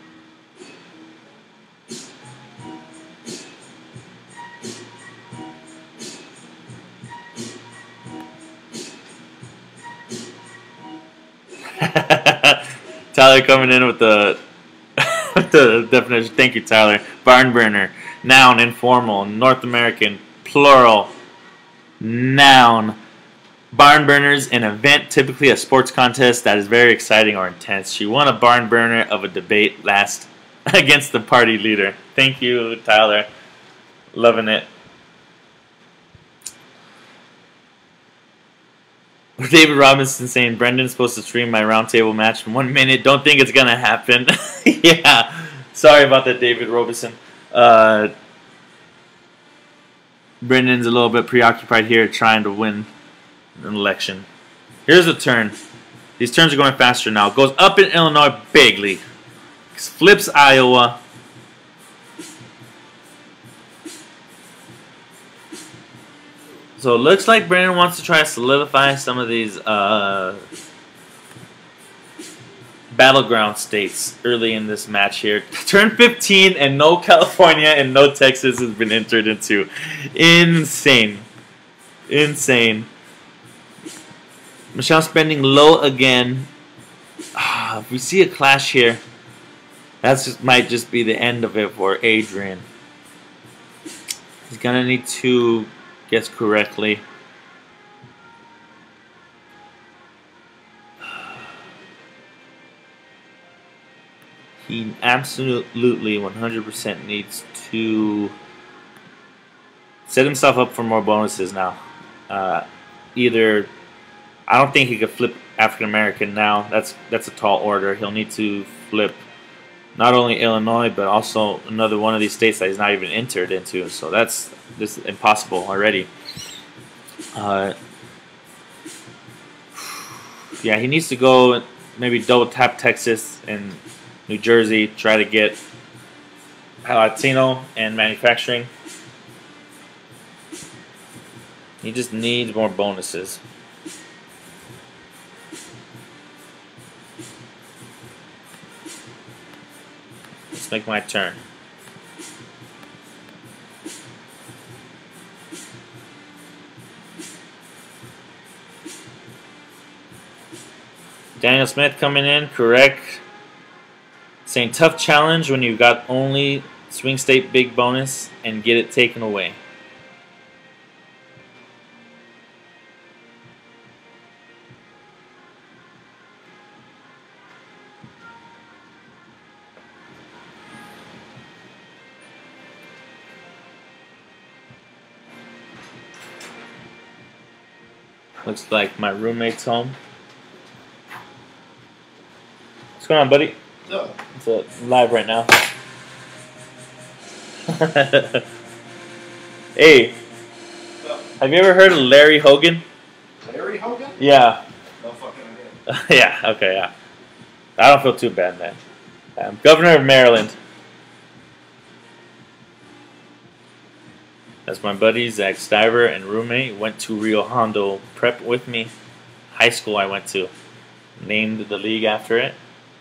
Tyler coming in with the, with the definition. Thank you, Tyler. Barn burner. Noun, informal. North American, plural. Noun. Barn burners, an event, typically a sports contest that is very exciting or intense. She won a barn burner of a debate last against the party leader. Thank you, Tyler. Loving it. David Robinson saying, Brendan's supposed to stream my roundtable match in one minute. Don't think it's going to happen. Yeah. Sorry about that, David Robeson. Uh, Brendan's a little bit preoccupied here trying to win an election. Here's a turn. These turns are going faster now. Goes up in Illinois, big lead. Flips Iowa. So it looks like Brendan wants to try to solidify some of these uh, battleground states early in this match here. Turn fifteen and no California and no Texas has been entered into. Insane. Insane. Michelle spending low again. Ah, if we see a clash here, that just might just be the end of it for Adrien. He's gonna need to guess correctly. He absolutely one hundred percent needs to set himself up for more bonuses now. Uh, either, I don't think he could flip African American now. That's that's a tall order. He'll need to flip not only Illinois but also another one of these states that he's not even entered into. So that's this is impossible already. Uh, yeah, he needs to go maybe double tap Texas and New Jersey, try to get Latino and manufacturing. He just needs more bonuses. Let's make my turn. Daniel Smith coming in, correct. Saying tough challenge when you've got only swing state big bonus and get it taken away. Looks like my roommate's home. What's going on, buddy? No. It's uh, live right now. Hey, no. Have you ever heard of Larry Hogan? Larry Hogan? Yeah. No fucking idea. Yeah, okay, yeah. I don't feel too bad, man. I'm Governor of Maryland. That's my buddy, Zach Stiver, and roommate. Went to Rio Hondo prep with me. High school I went to. Named the league after it.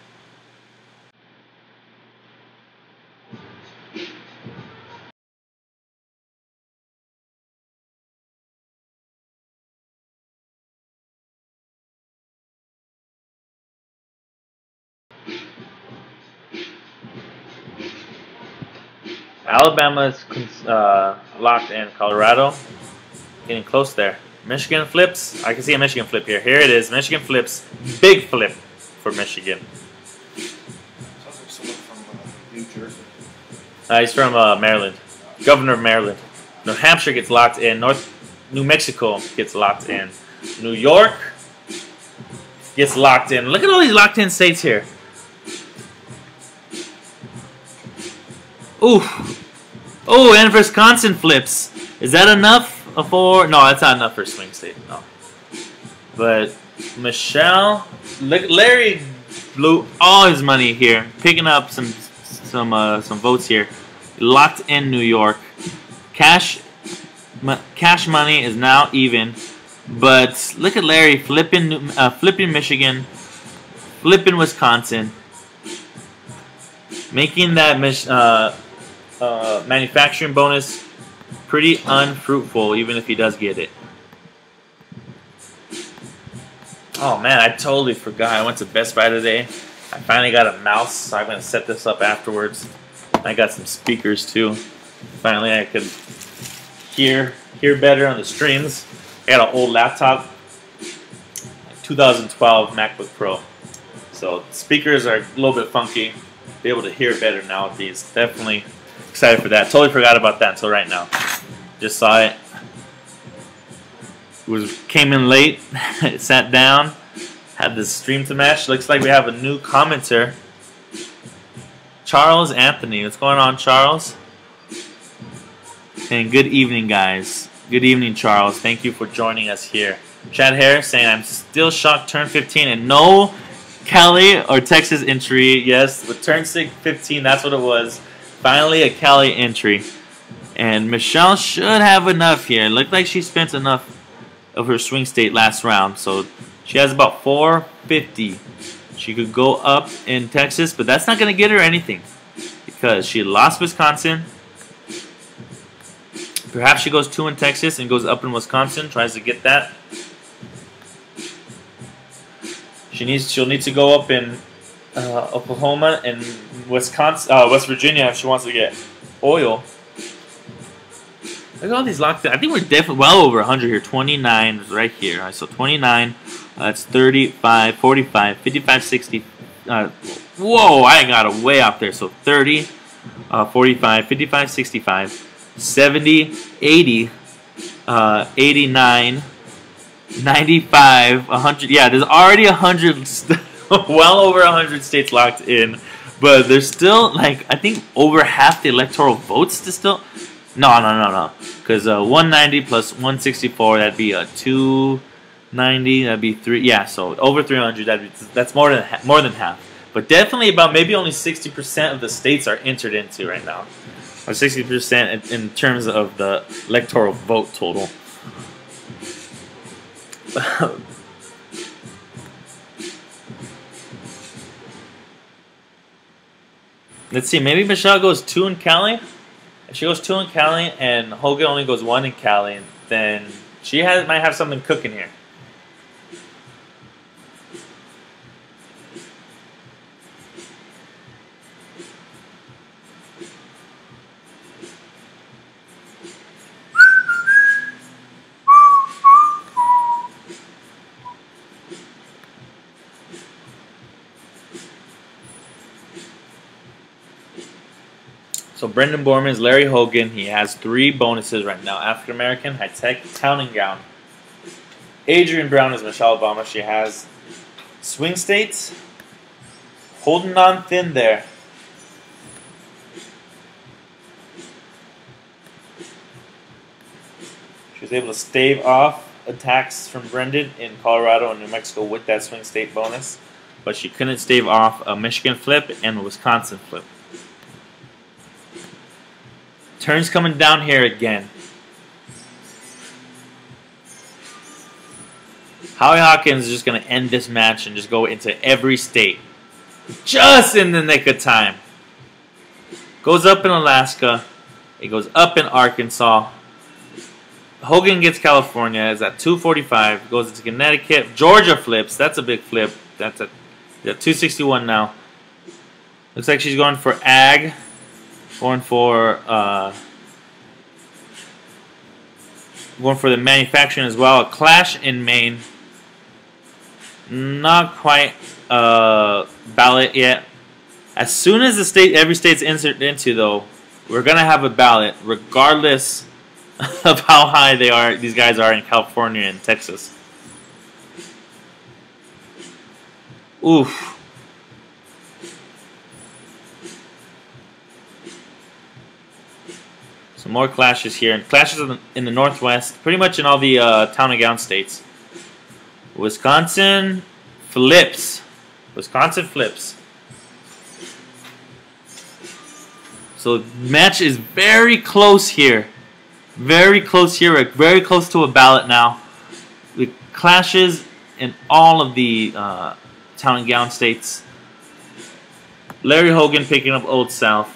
Alabama's uh, locked in. Colorado getting close there. Michigan flips. I can see a Michigan flip here. Here it is. Michigan flips. Big flip for Michigan. Sounds like someone from uh, New Jersey. Uh, he's from uh, Maryland. Governor of Maryland. New Hampshire gets locked in. North New Mexico gets locked in. New York gets locked in. Look at all these locked in states here. Ooh. Oh, and Wisconsin flips. Is that enough for... No, that's not enough for swing state. No. But Michelle... Look, Larry blew all his money here. Picking up some some uh, some votes here. Locked in New York. Cash, cash money is now even. But look at Larry flipping, uh, flipping Michigan. Flipping Wisconsin. Making that... Uh, Uh, manufacturing bonus pretty unfruitful, even if he does get it. Oh man, I totally forgot. I went to Best Buy today. I finally got a mouse, so I'm going to set this up afterwards. I got some speakers too. Finally, I could hear hear better on the streams. I got an old laptop, two thousand twelve MacBook Pro. So speakers are a little bit funky. Be able to hear better now with these. Definitely excited for that. Totally forgot about that until right now. Just saw it. Was came in late. Sat down. Had this stream to match. Looks like we have a new commenter. Charles Anthony. What's going on, Charles? And good evening, guys. Good evening, Charles. Thank you for joining us here. Chad Harris saying, I'm still shocked, turn fifteen, and no Cali or Texas entry. Yes, with turn fifteen, that's what it was. Finally, a Cali entry. And Michelle should have enough here. It looked like she spent enough of her swing state last round. So she has about four fifty. She could go up in Texas, but that's not going to get her anything because she lost Wisconsin. Perhaps she goes two in Texas and goes up in Wisconsin, tries to get that. She needs. She'll need to go up in uh, Oklahoma and Wisconsin, uh, West Virginia if she wants to get oil. Look at all these locked in. I think we're definitely well over one hundred here. twenty-nine is right here. All right, so twenty-nine. Uh, that's thirty-five, forty-five, fifty-five, sixty. Uh, whoa, I got it way out there. So thirty, uh, forty-five, fifty-five, sixty-five, seventy, eighty, uh, eighty-nine, ninety-five, one hundred. Yeah, there's already one hundred, well over one hundred states locked in. But there's still, like, I think over half the electoral votes to still. No, no, no, no. Because uh, one ninety plus one sixty-four, that'd be a two ninety. That'd be three. Yeah, so over three hundred. That'd be, that's more than more than half. But definitely about maybe only sixty percent of the states are entered into right now, or sixty percent in, in terms of the electoral vote total. Let's see. Maybe Michelle goes two in Cali. If she goes two in Cali and Hogan only goes one in Cali, then she has might have something cooking here. So Brendan Borman is Larry Hogan. He has three bonuses right now. African American, high tech, town and gown. Adrien Brown is Michelle Obama. She has swing states. Holding on thin there. She was able to stave off attacks from Brendan in Colorado and New Mexico with that swing state bonus. But she couldn't stave off a Michigan flip and a Wisconsin flip. Turns coming down here again. Howie Hawkins is just going to end this match and just go into every state. Just in the nick of time. Goes up in Alaska. It goes up in Arkansas. Hogan gets California. Is at two forty-five. Goes into Connecticut. Georgia flips. That's a big flip. That's at two sixty-one now. Looks like she's going for ag. Going for uh, going for the manufacturing as well. A clash in Maine. Not quite uh, ballot yet. As soon as the state, every state's inserted into though, we're gonna have a ballot, regardless of how high they are. These guys are in California and Texas. Oof. Some more clashes here, and clashes in the, in the Northwest, pretty much in all the uh, town and gown states. Wisconsin flips. Wisconsin flips. So match is very close here. Very close here. We're very close to a ballot now. The clashes in all of the uh, town and gown states. Larry Hogan picking up Old South.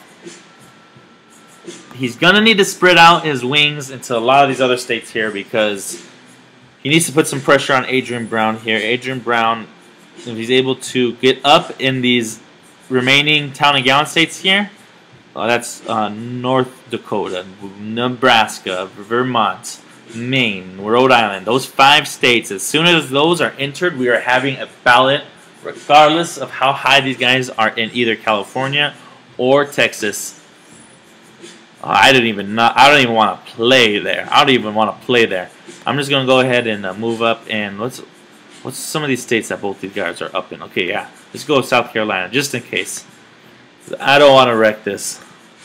He's going to need to spread out his wings into a lot of these other states here because he needs to put some pressure on Adrien Brown here. Adrien Brown, if he's able to get up in these remaining town and gown states here, uh, that's uh, North Dakota, Nebraska, Vermont, Maine, Rhode Island. Those five states, as soon as those are entered, we are having a ballot regardless of how high these guys are in either California or Texas. Uh, I didn't even not, I don't even want to play there. I don't even want to play there. I'm just gonna go ahead and uh, move up and let's. What's some of these states that both these guys are up in? Okay, yeah, let's go South Carolina just in case. I don't want to wreck this.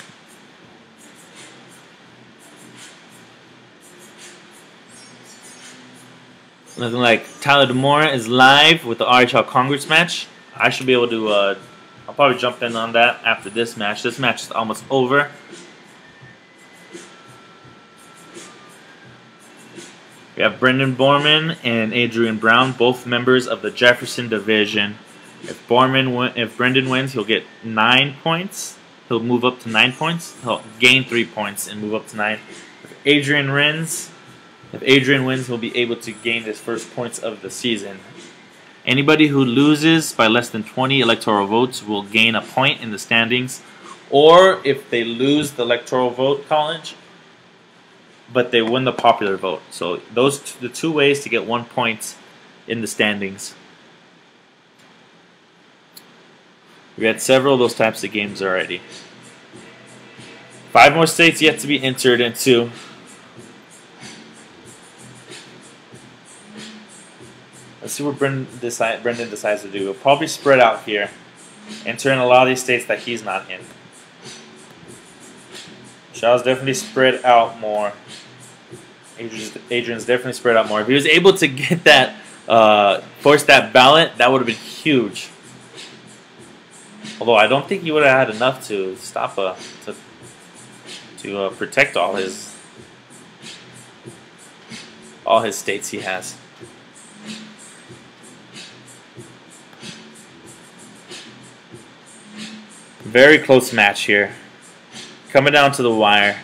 Looking like Tyler DeMora is live with the R H L Congress match. I should be able to, uh, I'll probably jump in on that after this match. This match is almost over. We have Brendan Borman and Adrien Brown, both members of the Jefferson division. If Borman, if Brendan wins, he'll get nine points. He'll move up to nine points. He'll gain three points and move up to nine. If Adrien wins, if Adrien wins, he'll be able to gain his first points of the season. Anybody who loses by less than twenty electoral votes will gain a point in the standings, or if they lose the electoral vote college, but they win the popular vote. So those are the two ways to get one point in the standings. We had several of those types of games already. Five more states yet to be entered into. Let's see what Brendan, decide, Brendan decides to do. He'll probably spread out here, enter in a lot of these states that he's not in. Shaw's definitely spread out more. Adrian's, Adrian's definitely spread out more. If he was able to get that, uh, force that ballot, that would have been huge. Although I don't think he would have had enough to stop a to to uh, protect all his all his states he has. Very close match here. Coming down to the wire.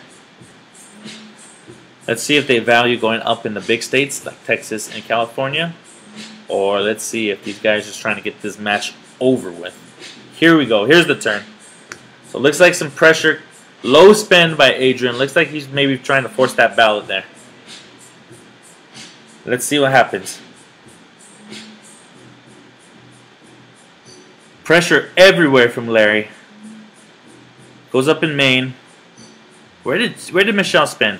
Let's see if they value going up in the big states like Texas and California. Or let's see if these guys are just trying to get this match over with. Here we go. Here's the turn. So it looks like some pressure. Low spend by Adrien. Looks like he's maybe trying to force that ballot there. Let's see what happens. Pressure everywhere from Larry. Goes up in Maine. Where did where did Michelle spend?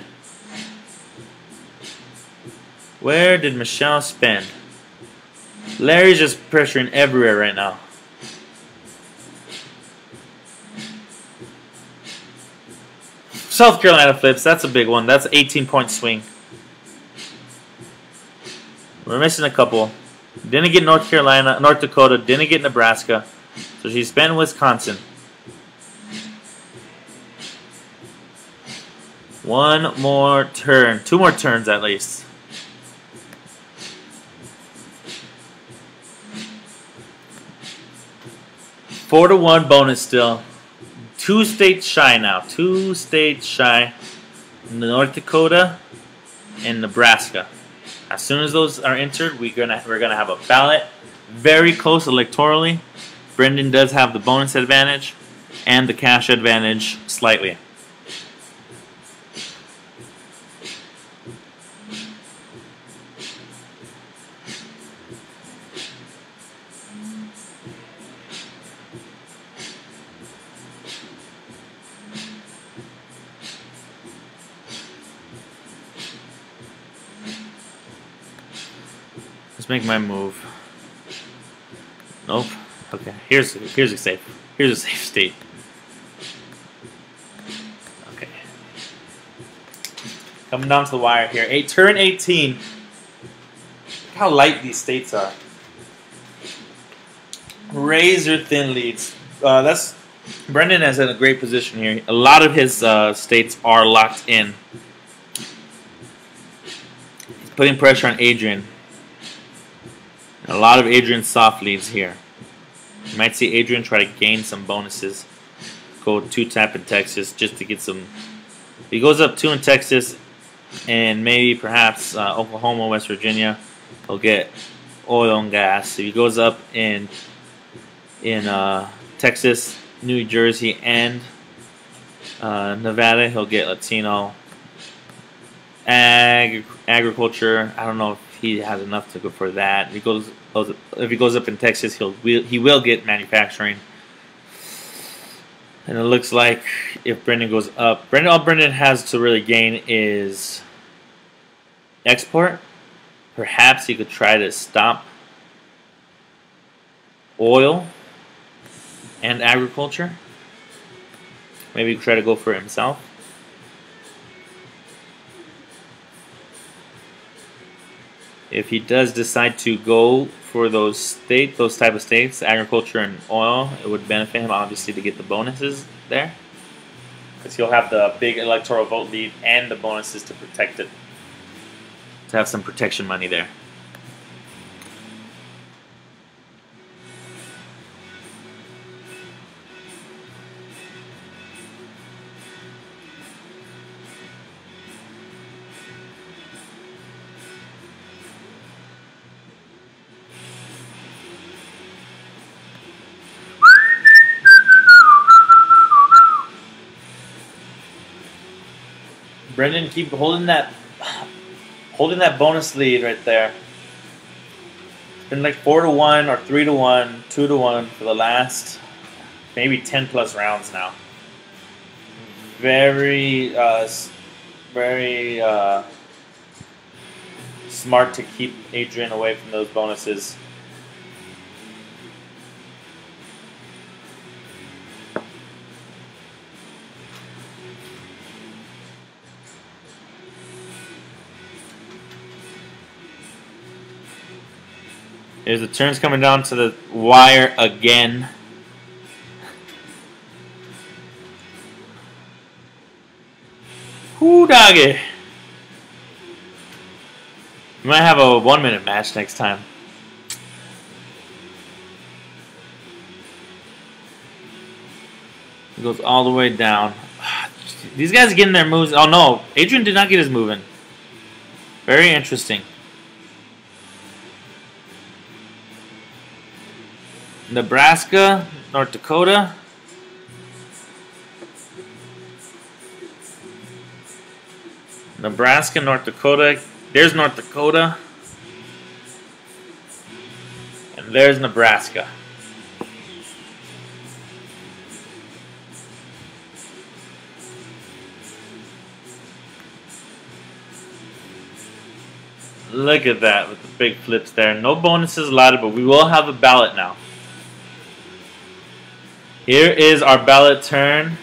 Where did Michelle spend? Larry's just pressuring everywhere right now. South Carolina flips. That's a big one. That's an eighteen point swing. We're missing a couple. Didn't get North Carolina, North Dakota. Didn't get Nebraska. So she spent Wisconsin. One more turn. Two more turns at least. Four to one bonus still. Two states shy now. Two states shy. North Dakota and Nebraska. As soon as those are entered, we're gonna we're gonna have a ballot. Very close electorally. Brendan does have the bonus advantage and the cash advantage slightly. Let's make my move. Nope. Okay. Here's here's a safe. Here's a safe state. Okay. Coming down to the wire here. Eight turn eighteen. Look how light these states are. Razor thin leads. Uh, that's Brendan is in a great position here. A lot of his uh, states are locked in. He's putting pressure on Adrien. A lot of Adrien's soft leads here. You might see Adrien try to gain some bonuses. Go two tap in Texas just to get some. If he goes up two in Texas and maybe perhaps uh, Oklahoma, West Virginia, he'll get oil and gas. If he goes up in in uh, Texas, New Jersey, and uh, Nevada, he'll get Latino, ag agriculture. I don't know if he has enough to go for that. If he goes, if he goes up in Texas, he'll he will get manufacturing. And it looks like if Brendan goes up, Brendan all Brendan has to really gain is export. Perhaps he could try to stop oil and agriculture. Maybe try to go for it himself. If he does decide to go for those state, those type of states, agriculture and oil, it would benefit him obviously to get the bonuses there, because he'll have the big electoral vote lead and the bonuses to protect it, to have some protection money there. Brendan, keep holding that, holding that bonus lead right there. It's been like four to one or three to one, two to one for the last maybe ten plus rounds now. Very, uh, very uh, smart to keep Adrien away from those bonuses. Here's the turns coming down to the wire again. Whoo, doggy. We might have a one minute match next time. It goes all the way down. These guys are getting their moves. Oh no, Adrien did not get his move in. Very interesting. Nebraska, North Dakota. Nebraska, North Dakota. There's North Dakota. And there's Nebraska. Look at that with the big flips there. No bonuses allotted, but we will have a ballot now. Here is our ballot turn.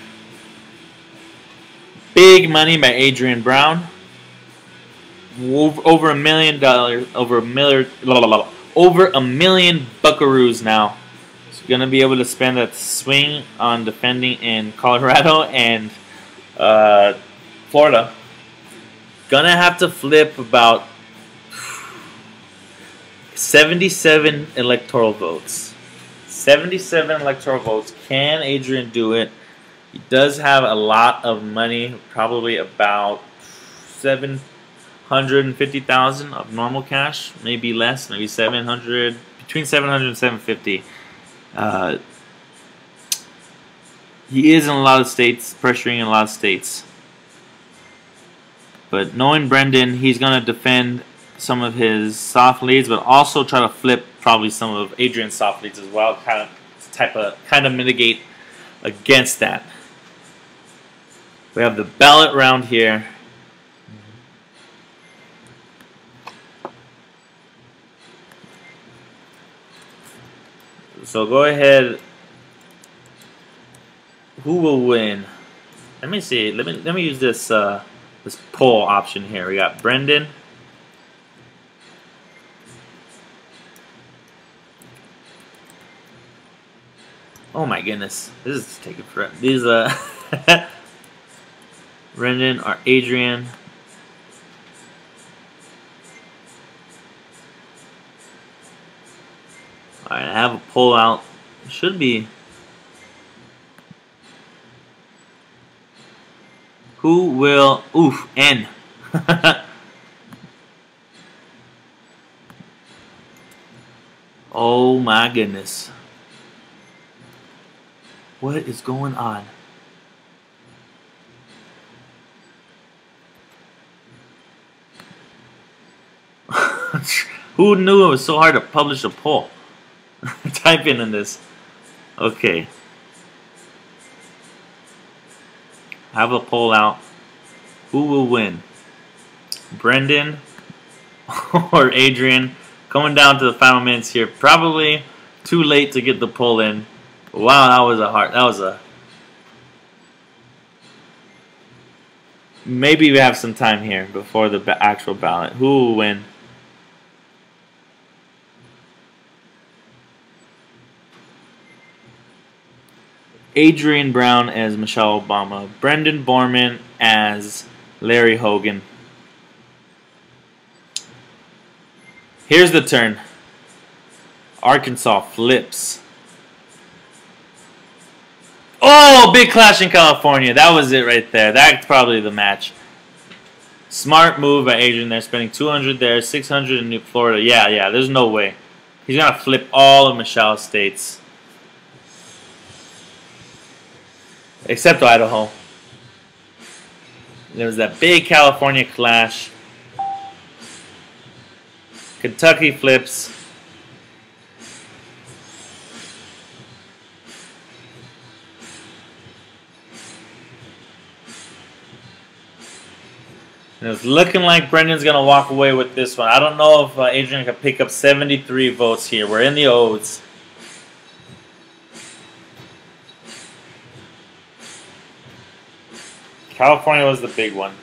Big money by Adrien Brown. Over a million dollars, over a million, over a million buckaroos now. So gonna be able to spend that swing on defending in Colorado and uh, Florida. Gonna have to flip about seventy-seven electoral votes. seventy-seven electoral votes. Can Adrien do it? He does have a lot of money, probably about seven hundred fifty thousand of normal cash, maybe less, maybe seven hundred, between seven hundred and seven fifty. Uh, he is in a lot of states, pressuring in a lot of states. But knowing Brendan, he's going to defend some of his soft leads, but also try to flip probably some of Adrien's soft leads as well, kind of type of kind of mitigate against that. We have the ballot round here. So go ahead. Who will win? Let me see. Let me let me use this uh, this poll option here. We got Brendan. Oh my goodness, this is taking forever. These uh, Brendan or Adrien. All right, I have a poll out. It should be. Who will? Oof, N. Oh my goodness. What is going on? Who knew it was so hard to publish a poll? Type in in this. Okay. Have a poll out. Who will win? Brendan or Adrien? Coming down to the final minutes here. Probably too late to get the poll in. Wow, that was a hard. That was a Maybe we have some time here before the ba actual ballot. Who will win? Adrien Brown as Michelle Obama. Brendan Borman as Larry Hogan. Here's the turn. Arkansas flips. Oh, big clash in California. That was it right there. That's probably the match. Smart move by Adrien there, spending two hundred there, six hundred in New Florida. Yeah, yeah, there's no way. He's going to flip all of Michelle's states. Except Idaho. There was that big California clash. Kentucky flips. And it's looking like Brendan's going to walk away with this one. I don't know if uh, Adrien can pick up seventy-three votes here. We're in the odds. California was the big one.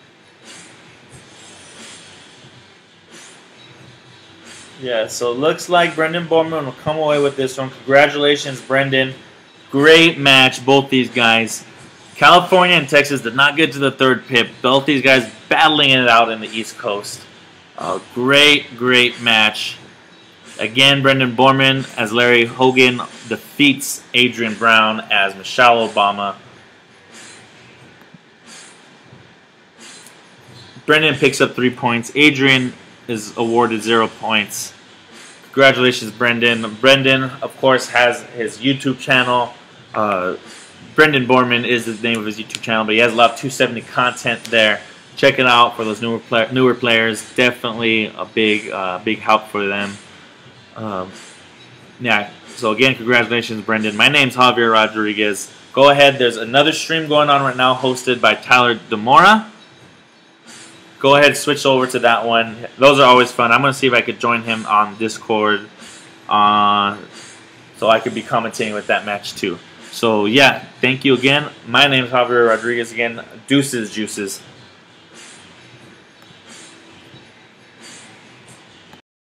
Yeah, so it looks like Brendan Borman will come away with this one. Congratulations, Brendan. Great match, both these guys. California and Texas did not get to the third pip. Both these guys battling it out in the East Coast. A great, great match. Again, Brendan Borman as Larry Hogan defeats Adrien Brown as Michelle Obama. Brendan picks up three points. Adrien is awarded zero points. Congratulations, Brendan. Brendan, of course, has his YouTube channel. Uh, Brendan Borman is the name of his YouTube channel, but he has a lot of two seventy content there. Check it out for those newer play newer players. Definitely a big, uh, big help for them. Um, yeah. So again, congratulations, Brendan. My name's Javier Rodriguez. Go ahead. There's another stream going on right now, hosted by Tyler Demora. Go ahead, switch over to that one. Those are always fun. I'm going to see if I could join him on Discord, uh, so I could be commentating with that match too. So yeah, thank you again. My name is Javier Rodriguez again. Deuces, juices.